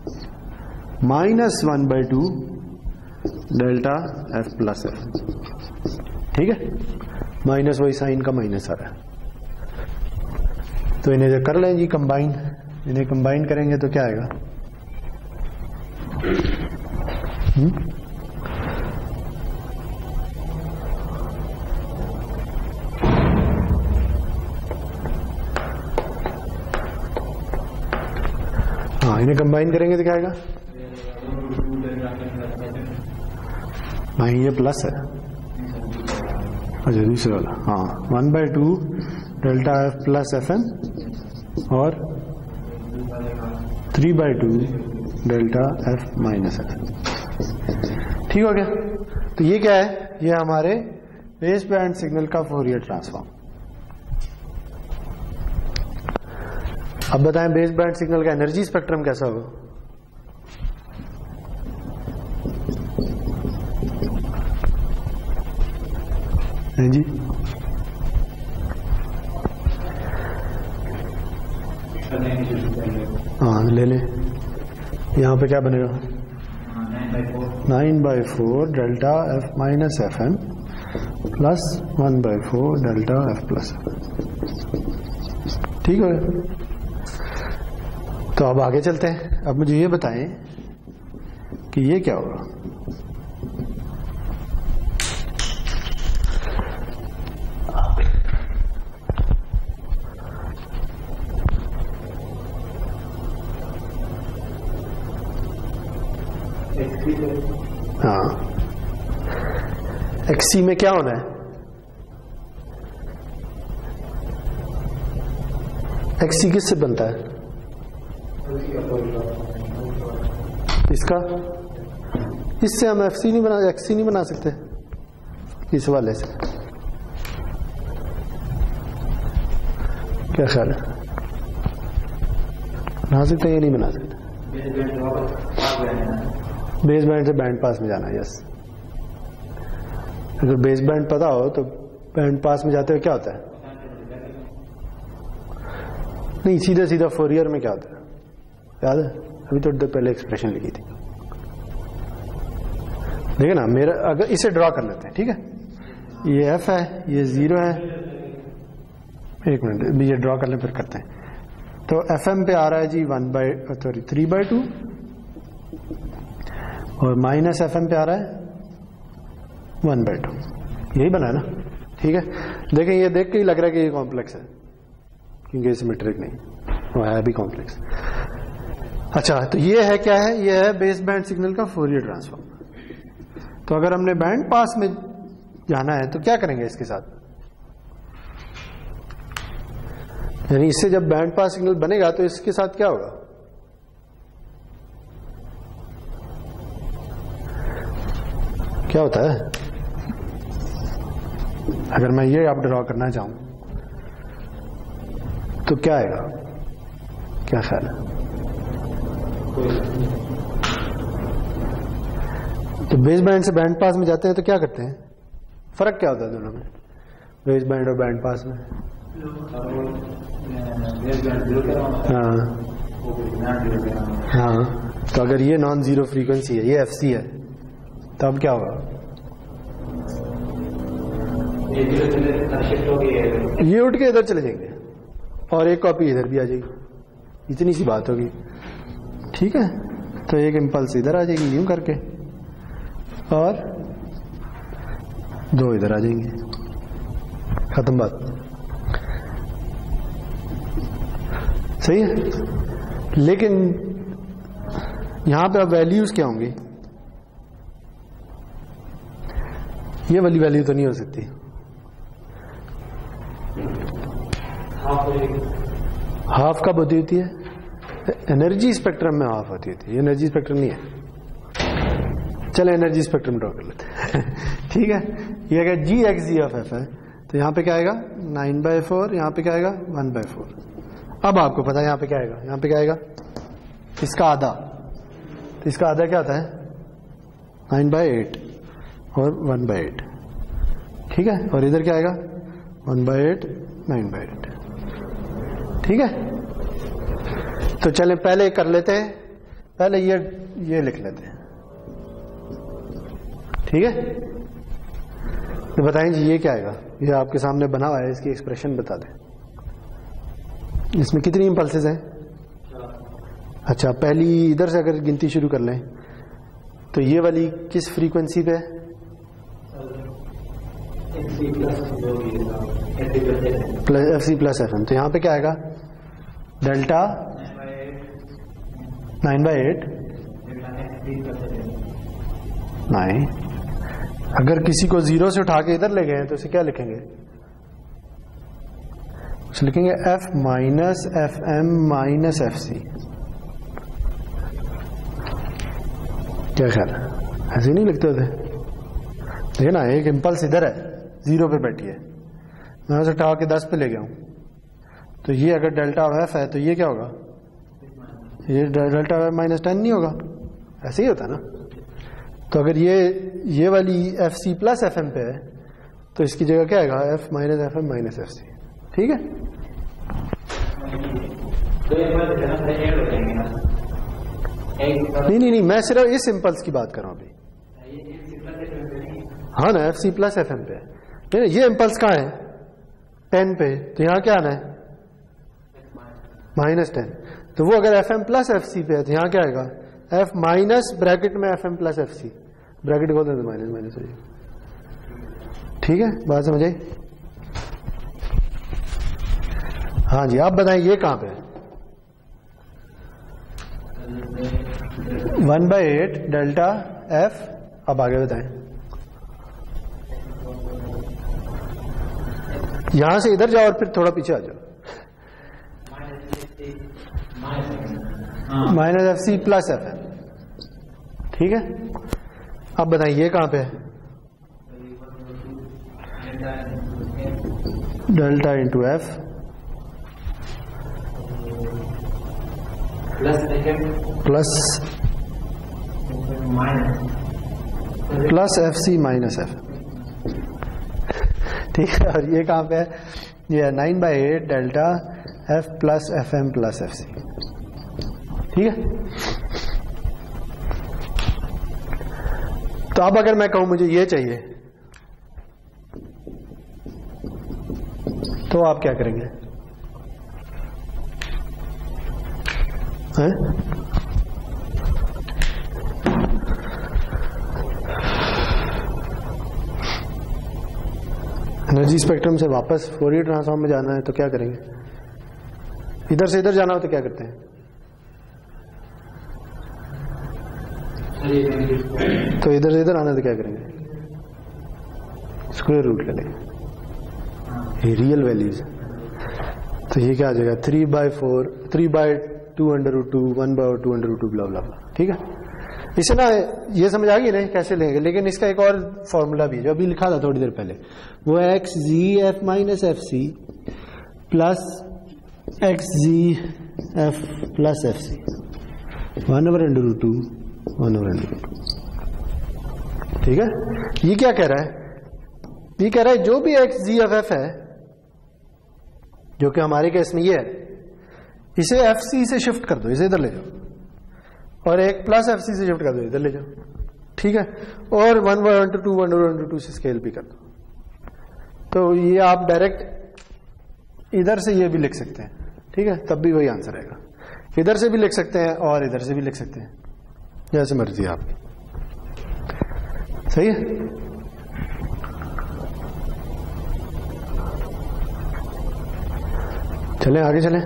[SPEAKER 1] minus one by two delta f plus f. ٹھیک ہے, مائنس وہی سائن کا مائنس آ رہا ہے. تو انہیں جو کر لیں جی کمبائن, انہیں کمبائن کریں گے تو کیا آئے گا؟ ہاں, انہیں کمبائن کریں گے تو کیا آئے گا؟ نہیں, یہ پلس ہے. اچھا دوسرا والا, ہاں, one by two delta f plus f m اور three by two delta f minus f. ٹھیک ہو گیا. تو یہ کیا ہے؟ یہ ہمارے بیس بینڈ سگنل کا فورئر ٹرانسفارم. اب بتائیں بیس بینڈ سگنل کا انرجی اسپیکٹرم کیسا ہوگا؟ جی ہاں لے لیں. یہاں پہ کیا بنے گا؟ Nine by four delta f minus f m plus one by four delta f plus. ٹھیک ہے. تو اب آگے چلتے ہیں. اب مجھے یہ بتائیں کہ یہ کیا ہوگا. ہاں ایکس سی میں کیا ہونا ہے؟ ایکس سی کس سے بنتا ہے؟ اس کا. اس سے ہم ایف سی نہیں بنا ایکس سی نہیں بنا سکتے اس والے سے. کیا خیال ہے؟ بنا سکتے یا نہیں بنا سکتے؟ بیس بینڈ سے بینڈ پاس میں جانا. یس. اگر بیس بینڈ پتا ہو تو بینڈ پاس میں جاتے ہوئے کیا ہوتا ہے؟ نہیں سیدھا سیدھا فورئر میں کیا ہوتا ہے یاد ہے؟ ابھی تو پہلے ایکسپریشن لکھی تھی. دیکھیں نا میرا اگر اسے ڈرا کر لیتے ہیں. ٹھیک ہے. یہ ایف ہے یہ زیرو ہے. ایک منٹ یہ ڈرا کر لیں پھر کرتے ہیں. تو ایف ایم پہ آ رہا ہے جی one by sorry three by two اور مائنس ایف ایم پہ آ رہا ہے ون بائی ٹو. یہی بنا ہے نا. ٹھیک ہے. دیکھیں یہ دیکھ کے ہی لگ رہا ہے کہ یہ کمپلیکس ہے کیونکہ سیمیٹرک نہیں وہ ہے بھی کمپلیکس. اچھا تو یہ ہے کیا ہے؟ یہ ہے بیس بینڈ سگنل کا فورئر ٹرانسفارم. تو اگر ہم نے بینڈ پاس میں جانا ہے تو کیا کریں گے اس کے ساتھ؟ یعنی اس سے جب بینڈ پاس سگنل بنے گا تو اس کے ساتھ کیا ہوگا؟ کیا ہوتا ہے اگر میں یہ آپ ڈرا کرنا چاہوں تو کیا آئے گا؟ کیا خیال ہے؟ تو بیس بینڈ سے بینڈ پاس میں جاتے ہیں تو کیا کرتے ہیں؟ فرق کیا ہوتا ہے دونوں میں بیس بینڈ اور بینڈ پاس میں؟ ہاں ہاں. تو اگر یہ نان زیرو فریکوینسی ہے یہ ایف سی ہے تو اب کیا ہوگا؟ یہ اٹھ کے ادھر چلے جائیں گے اور ایک کاپی ادھر بھی آ جائے گی. اتنی سی بات ہوگی. ٹھیک ہے. تو ایک امپلس ادھر آ جائے گی یوں کر کے اور دو ادھر آ جائیں گے. ختم بات. صحیح ہے. لیکن یہاں پہ اب ویلیوز کیا ہوں گی؟ یہ والی ویلیو تو نہیں ہو سکتی. ہاف کب ہوتی ہوتی ہے؟ انرجی اسپیکٹرم میں ہاف ہوتی ہوتی ہے. یہ انرجی اسپیکٹرم نہیں ہے. چلے انرجی اسپیکٹرم ڈرا کر لیتے ہیں. ٹھیک ہے. یہ اگر g x g of f ہے تو یہاں پہ کیا آئے گا؟ Nine by four. یہاں پہ کیا آئے گا؟ One by four. اب آپ کو پتا ہے یہاں پہ کیا آئے گا؟ یہاں پہ کیا آئے گا؟ اس کا آدھا. تو اس کا آدھا کیا ہوتا ہے؟ نائن بائی ایٹ اور ون بائی ایٹ. ٹھیک ہے. اور ادھر کیا آئے گا؟ One by eight nine by eight. ٹھیک ہے. تو چلیں پہلے کر لیتے ہیں. پہلے یہ یہ لکھ لیتے ہیں. ٹھیک ہے. تو بتائیں جی یہ کیا آئے گا؟ یہ آپ کے سامنے بنا ہوا ہے. اس کی ایکسپریشن بتا دیں. اس میں کتنی امپلسز ہیں؟ اچھا پہلی ادھر سے اگر گنتی شروع کر لیں تو یہ والی کس فریکوینسی پہ؟ F c plus f m. تو یہاں پہ کیا آئے گا؟ Delta nine by eight nine. اگر کسی کو زیرو سے اٹھا کے ادھر لے گئے تو اسے کیا لکھیں گے؟ اسے لکھیں گے f minus f m minus F c. کیا خیال ہے؟ ایسے نہیں لکھتے ہوتے؟ دیکھیں نا ایک امپلس ادھر ہے زیرو پہ بیٹھی ہے میں اسے اٹھا کے دس پہ لے گیا ہوں تو یہ اگر ڈیلٹا ایف ہے تو یہ کیا ہوگا؟ یہ ڈیلٹا ایف مائنس ٹین نہیں ہوگا. ایسے ہی ہوتا ہے نا. تو اگر یہ یہ والی f c plus f m پہ ہے تو اس کی جگہ کیا آئے گا؟ F minus f m minus F C. ٹھیک ہے. نہیں نہیں نہیں میں صرف اس امپلس کی بات کر رہا ہوں ابھی. ہاں نا f c plus f m پہ ہے. یہ امپلس کہاں ہے؟ ٹین پہ. تو یہاں کیا آنا ہے؟ Minus ten. تو وہ اگر ایف ایم پلس ایف سی پہ ہے تو یہاں کیا آئے گا؟ ایف مائنس بریکٹ میں f m plus f c. Bracket کھول دیں تو مائنس مائنس ہو جائے. ٹھیک ہے بات سمجھ آئی؟ ہاں جی آپ بتائیں یہ کہاں پہ؟ One by eight delta f. اب آگے بتائیں. یہاں سے ادھر جاؤ اور پھر تھوڑا پیچھے آ جاؤ. Minus F c plus f m. ٹھیک ہے. اب بتائیں یہ کہاں پہ ہے؟ Delta into f plus plus f c minus f. ٹھیک ہے. اور یہ کہاں پہ ہے؟ یہ ہے nine by eight delta f plus f m plus f سی. ٹھیک ہے. تو اب اگر میں کہوں مجھے یہ چاہیے تو آپ کیا کریں گے؟ انرجی اسپیکٹرم سے واپس فورئر ٹرانسفارم میں جانا ہے تو کیا کریں گے؟ ادھر سے ادھر جانا ہو تو کیا کرتے ہیں؟ تو ادھر سے ادھر آنا تو کیا کریں گے؟ اسکوائر روٹ لے لیں گے. Real values. تو یہ کیا آ جائے گا؟ Three by four three by two under root two one by two under root two blah blah. ٹھیک ہے. اسے نا یہ سمجھ آ گئی نہیں کیسے لیں گے. لیکن اس کا ایک اور فارمولا بھی جو ابھی لکھا تھا تھوڑی دیر پہلے, وہ x Z F minus F c plus x زی ایف پلس ایف سی one over under root two one over under root two. ٹھیک ہے. یہ کیا کہہ رہا ہے؟ یہ کہہ رہا ہے جو بھی ایکس زی ایف ایف ہے, جو کہ ہمارے کیس میں یہ ہے, اسے ایف سی سے شفٹ کر دو, اسے ادھر لے جاؤ, اور ایک پلس ایف سی سے شفٹ کر دو, ادھر لے جاؤ. ٹھیک ہے. اور one one into two one into two سے اسکیل بھی کر دو. تو یہ آپ ڈائریکٹ ادھر سے یہ بھی لکھ سکتے ہیں. ٹھیک ہے. تب بھی وہی آنسر آئے گا. ادھر سے بھی لکھ سکتے ہیں اور ادھر سے بھی لکھ سکتے ہیں, جیسے مرضی آپ کی. صحیح ہے. چلیں آگے چلیں.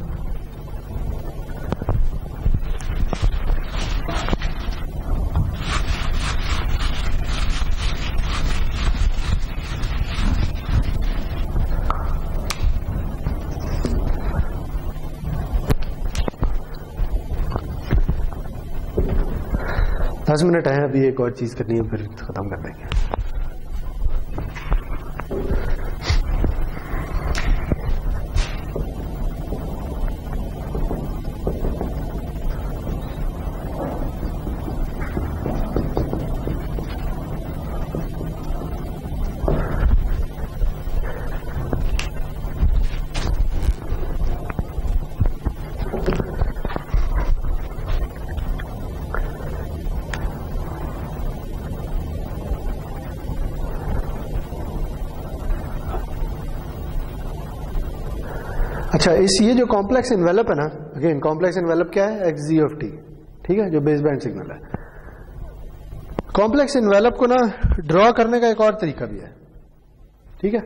[SPEAKER 1] دس منٹ ہے ابھی, ایک اور چیز کرنی ہے پھر ختم کر دیں گے. اچھا, اس یہ جو کمپلیکس انویلپ ہے نا, اگین کمپلیکس انویلپ کیا ہے؟ X Zee of t. ٹھیک ہے. جو بیس بینڈ سگنل ہے. کمپلیکس انویلپ کو نا ڈرا کرنے کا ایک اور طریقہ بھی ہے. ٹھیک ہے.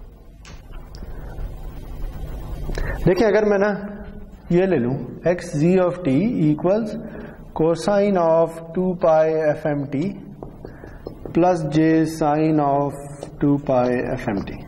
[SPEAKER 1] دیکھیں اگر میں نا یہ لے لوں x Zee of t equals cosine of two pi F M t plus j sine of two pi F M T.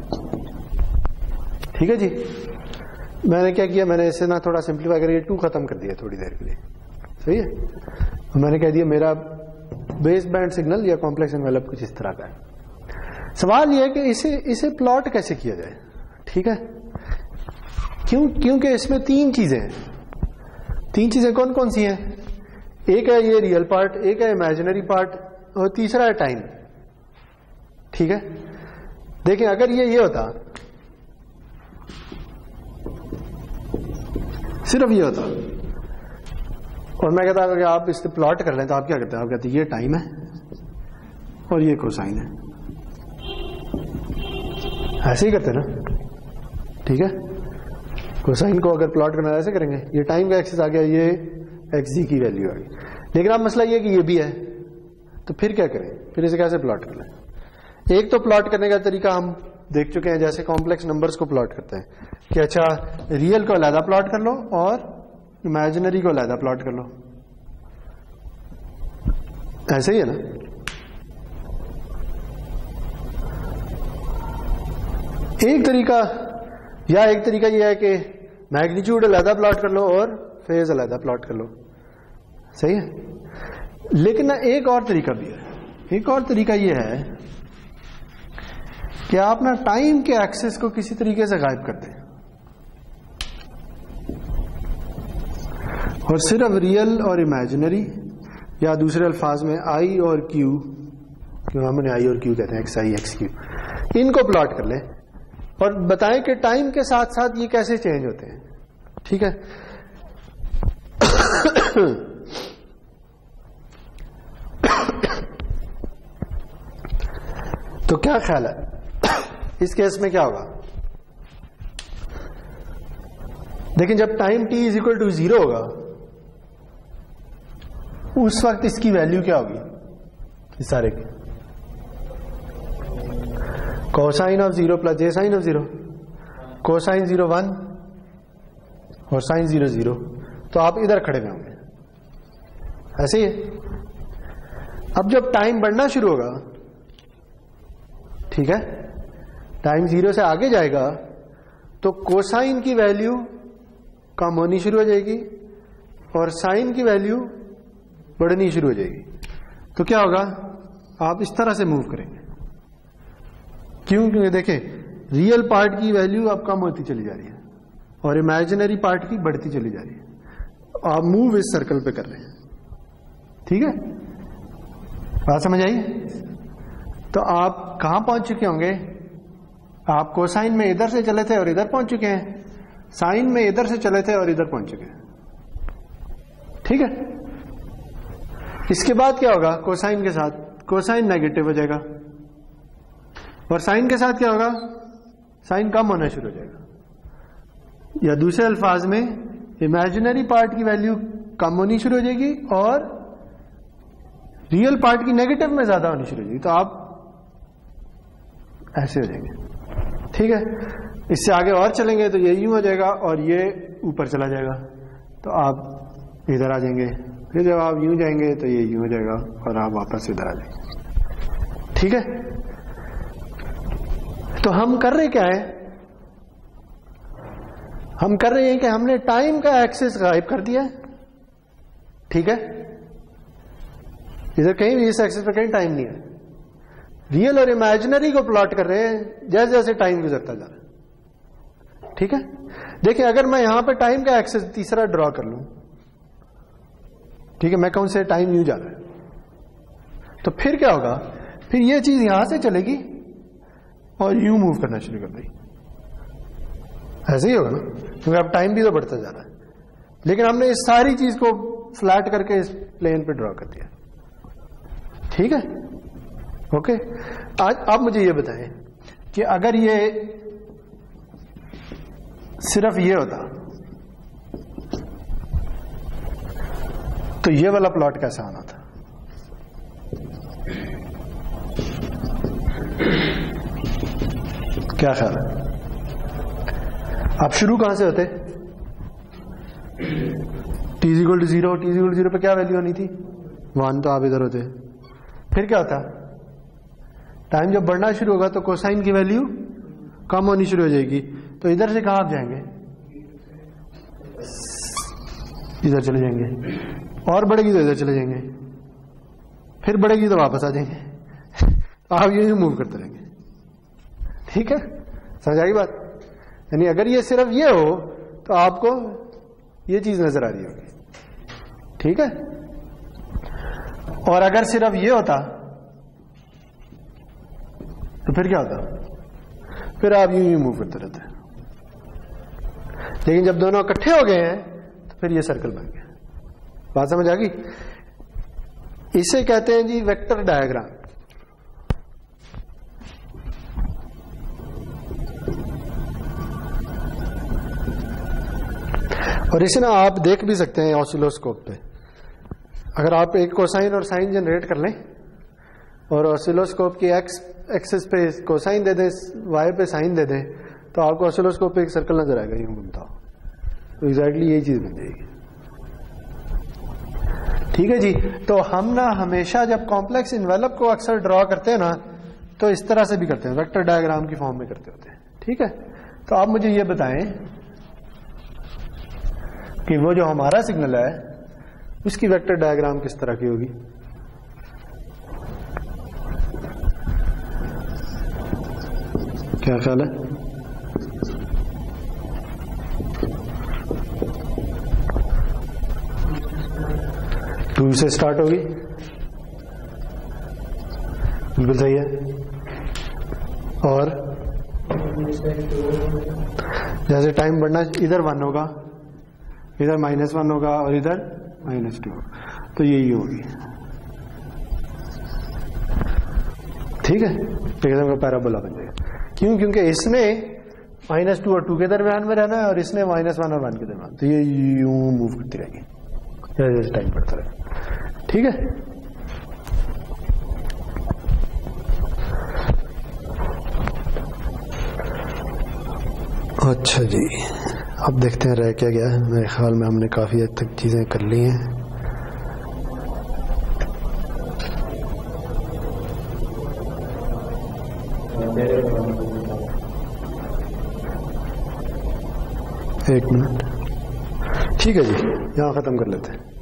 [SPEAKER 1] ٹھیک ہے جی. میں نے کیا کیا, میں نے اسے نا تھوڑا سمپلیفائی کر کے ٹو ختم کر دیا تھوڑی دیر کے لیے. صحیح ہے. میں نے کہہ دیا میرا بیس بینڈ سگنل یا کمپلیکس انویلپ کچھ اس طرح کا ہے. سوال یہ ہے کہ اسے اسے پلاٹ کیسے کیا جائے. ٹھیک ہے. کیوں؟ کیونکہ اس میں تین چیزیں ہیں. تین چیزیں کون کون سی ہیں؟ ایک ہے یہ ریئل پارٹ, ایک ہے امیجنری پارٹ, اور تیسرا ہے ٹائم. ٹھیک ہے. دیکھیں اگر یہ یہ ہوتا, صرف یہ ہوتا, اور میں کہتا ہوں کہ آپ اس سے پلاٹ کر لیں, تو آپ کیا کرتے ہیں؟ آپ کہتے ہیں یہ ٹائم ہے اور یہ کوسائن ہے. ایسے ہی کرتے نا, ٹھیک ہے. کوسائن کو اگر پلاٹ کرنا ایسے کریں گے, یہ ٹائم کا ایکسس آ گیا, یہ ایکس جی کی ویلیو آ گئی. لیکن اب مسئلہ یہ کہ یہ بھی ہے, تو پھر کیا کریں؟ پھر اسے کیسے پلاٹ کر لیں؟ ایک تو پلاٹ کرنے کا طریقہ ہم دیکھ چکے ہیں, جیسے کمپلیکس نمبرز کو پلاٹ کرتے ہیں کہ اچھا ریئل کو علیحدہ پلاٹ کر لو اور امیجنری کو علیحدہ پلاٹ کر لو. ایسے ہی ہے نا. ایک طریقہ, یا ایک طریقہ یہ ہے کہ میگنیچیوڈ علیحدہ پلاٹ کر لو اور فیز علیحدہ پلاٹ کر لو. صحیح ہے. لیکن ایک اور طریقہ بھی ہے. ایک اور طریقہ یہ ہے کہ آپ نا ٹائم کے ایکسس کو کسی طریقے سے غائب کر دیں اور صرف ریئل اور امیجنری, یا دوسرے الفاظ میں آئی اور کیو, کیوں ہم نے آئی اور کیو کہتے ہیں, ایکس آئی ایکس کیو, ان کو پلاٹ کر لیں اور بتائیں کہ ٹائم کے ساتھ ساتھ یہ کیسے چینج ہوتے ہیں. ٹھیک ہے. تو کیا خیال ہے اس کیس میں کیا ہوگا؟ دیکھیں جب time t is equal to zero ہوگا اس وقت اس کی ویلیو کیا ہوگی اس سارے کی؟ Cosine of zero plus j sine of zero, cosine zero one اور سائن زیرو زیرو. تو آپ ادھر کھڑے ہوئے ہوں گے, ایسے ہی ہے. اب جب ٹائم بڑھنا شروع ہوگا, ٹھیک ہے, ٹائم زیرو سے آگے جائے گا تو کوسائن کی ویلیو کم ہونی شروع ہو جائے گی اور سائن کی ویلیو بڑھنی شروع ہو جائے گی. تو کیا ہوگا؟ آپ اس طرح سے موو کریں گے. کیوں؟ کیونکہ دیکھیں ریئل پارٹ کی ویلیو اب کم ہوتی چلی جا رہی ہے اور امیجنری پارٹ کی بڑھتی چلی جا رہی ہے. آپ موو اس سرکل پہ کر رہے ہیں. ٹھیک ہے, بات سمجھ آئی؟ تو آپ کہاں پہنچ چکے ہوں گے؟ آپ کوسائن میں ادھر سے چلے تھے اور ادھر پہنچ چکے ہیں, سائن میں ادھر سے چلے تھے اور ادھر پہنچ چکے ہیں. ٹھیک ہے. اس کے بعد کیا ہوگا؟ کوسائن کے ساتھ کوسائن نیگیٹو ہو جائے گا اور سائن کے ساتھ کیا ہوگا؟ سائن کم ہونا شروع ہو جائے گا. یا دوسرے الفاظ میں امیجنری پارٹ کی ویلیو کم ہونی شروع ہو جائے گی اور ریئل پارٹ کی نیگیٹو میں زیادہ ہونی شروع ہو جائے گی. تو آپ ایسے ہو جائیں گے. ٹھیک ہے. اس سے آگے اور چلیں گے تو یہ یوں ہو جائے گا اور یہ اوپر چلا جائے گا, تو آپ ادھر آ جائیں گے. پھر جب آپ یوں جائیں گے تو یہ یوں ہو جائے گا اور آپ واپس ادھر آ جائیں گے. ٹھیک ہے. تو ہم کر رہے کیا ہے؟ ہم کر رہے ہیں کہ ہم نے ٹائم کا ایکسس غائب کر دیا. ٹھیک ہے. ادھر کہیں بھی اس ایکسس پہ کہیں ٹائم نہیں ہے. ریئل اور امیجنری کو پلاٹ کر رہے ہیں جیسے جیسے ٹائم گزرتا جا رہا ہے. ٹھیک ہے. دیکھیں اگر میں یہاں پہ ٹائم کا ایکسس تیسرا ڈرا کر لوں, ٹھیک ہے, میں کہوں سے ٹائم یوں جا رہا ہے, تو پھر کیا ہوگا؟ پھر یہ چیز یہاں سے چلے گی اور یوں موو کرنا شروع کر دے گی. ایسے ہی ہوگا نا, کیونکہ اب ٹائم بھی تو بڑھتا جا رہا ہے, لیکن ہم نے اس ساری چیز کو فلیٹ کر کے اس پلین پہ ڈرا کر دیا. ٹھیک ہے. اوکے. آج آپ مجھے یہ بتائیں کہ اگر یہ صرف یہ ہوتا تو یہ والا پلاٹ کیسا آنا تھا؟ کیا خیال ہے؟ آپ شروع کہاں سے ہوتے؟ T is equal to zero. T is equal to zero پہ کیا ویلیو ہونی تھی؟ ون. تو آپ ادھر ہوتے. پھر کیا ہوتا؟ ٹائم جب بڑھنا شروع ہوگا تو کوسائن کی ویلیو کم ہونی شروع ہو جائے گی, تو ادھر سے کہاں آپ جائیں گے؟ ادھر چلے جائیں گے, اور بڑھے گی تو ادھر چلے جائیں گے, پھر بڑھے گی تو واپس آ جائیں گے. آپ یہ موو کرتے رہیں گے. ٹھیک ہے. سمجھ آئی بات؟ یعنی اگر یہ صرف یہ ہو تو آپ کو یہ چیز نظر آ رہی ہوگی. ٹھیک ہے. اور اگر صرف یہ ہوتا تو پھر کیا ہوتا؟ پھر آپ یوں یوں موو کرتے رہتے ہیں. لیکن جب دونوں اکٹھے ہو گئے ہیں تو پھر یہ سرکل بن گیا. بات سمجھ آ گئی؟ اسے کہتے ہیں جی ویکٹر ڈائیگرام. اور اسے نا آپ دیکھ بھی سکتے ہیں آسیلوسکوپ پہ. اگر آپ ایک کوسائن اور سائن جنریٹ کر لیں اور آسیلوسکوپ کی ایکس ایکسس پہ کوسائن دے دیں, وائی پہ سائن دے دیں, تو آپ کو آسیلوسکوپ پہ ایک سرکل نظر آئے گا یوں گھومتا ہو. تو ایگزیکٹلی یہی چیز بن جائے گی. ٹھیک ہے جی. تو ہم نا ہمیشہ جب کمپلیکس انویلپ کو اکثر ڈرا کرتے ہیں نا تو اس طرح سے بھی کرتے ہیں, ویکٹر ڈائیگرام کی فارم میں کرتے ہوتے ہیں. ٹھیک ہے. تو آپ مجھے یہ بتائیں کہ وہ جو ہمارا سگنل ہے اس کی ویکٹر ڈائیگرام کس طرح کی ہوگی؟ کیا خیال ہے؟ ٹو سے اسٹارٹ ہوگی. بالکل صحیح ہے. اور جیسے ٹائم بڑھنا ادھر ون ہوگا, ادھر مائنس ون ہوگا اور ادھر مائنس ٹو, تو یہی ہوگی. ٹھیک ہے. قسم کا پیرابولا بن جائے گا. کیوں؟ کیونکہ اس نے مائنس ٹو اور ٹو کے درمیان میں رہنا ہے اور اس نے مائنس ون اور ون کے درمیان, تو یہ یوں موو کرتی رہے گی جیسے جیسے ٹائم بڑھتا رہے. ٹھیک ہے. اچھا جی, اب دیکھتے ہیں رہ کیا گیا ہے. میرے خیال میں ہم نے کافی حد تک چیزیں کر لی ہیں. ایک منٹ. ٹھیک ہے جی, یہاں ختم کر لیتے ہیں.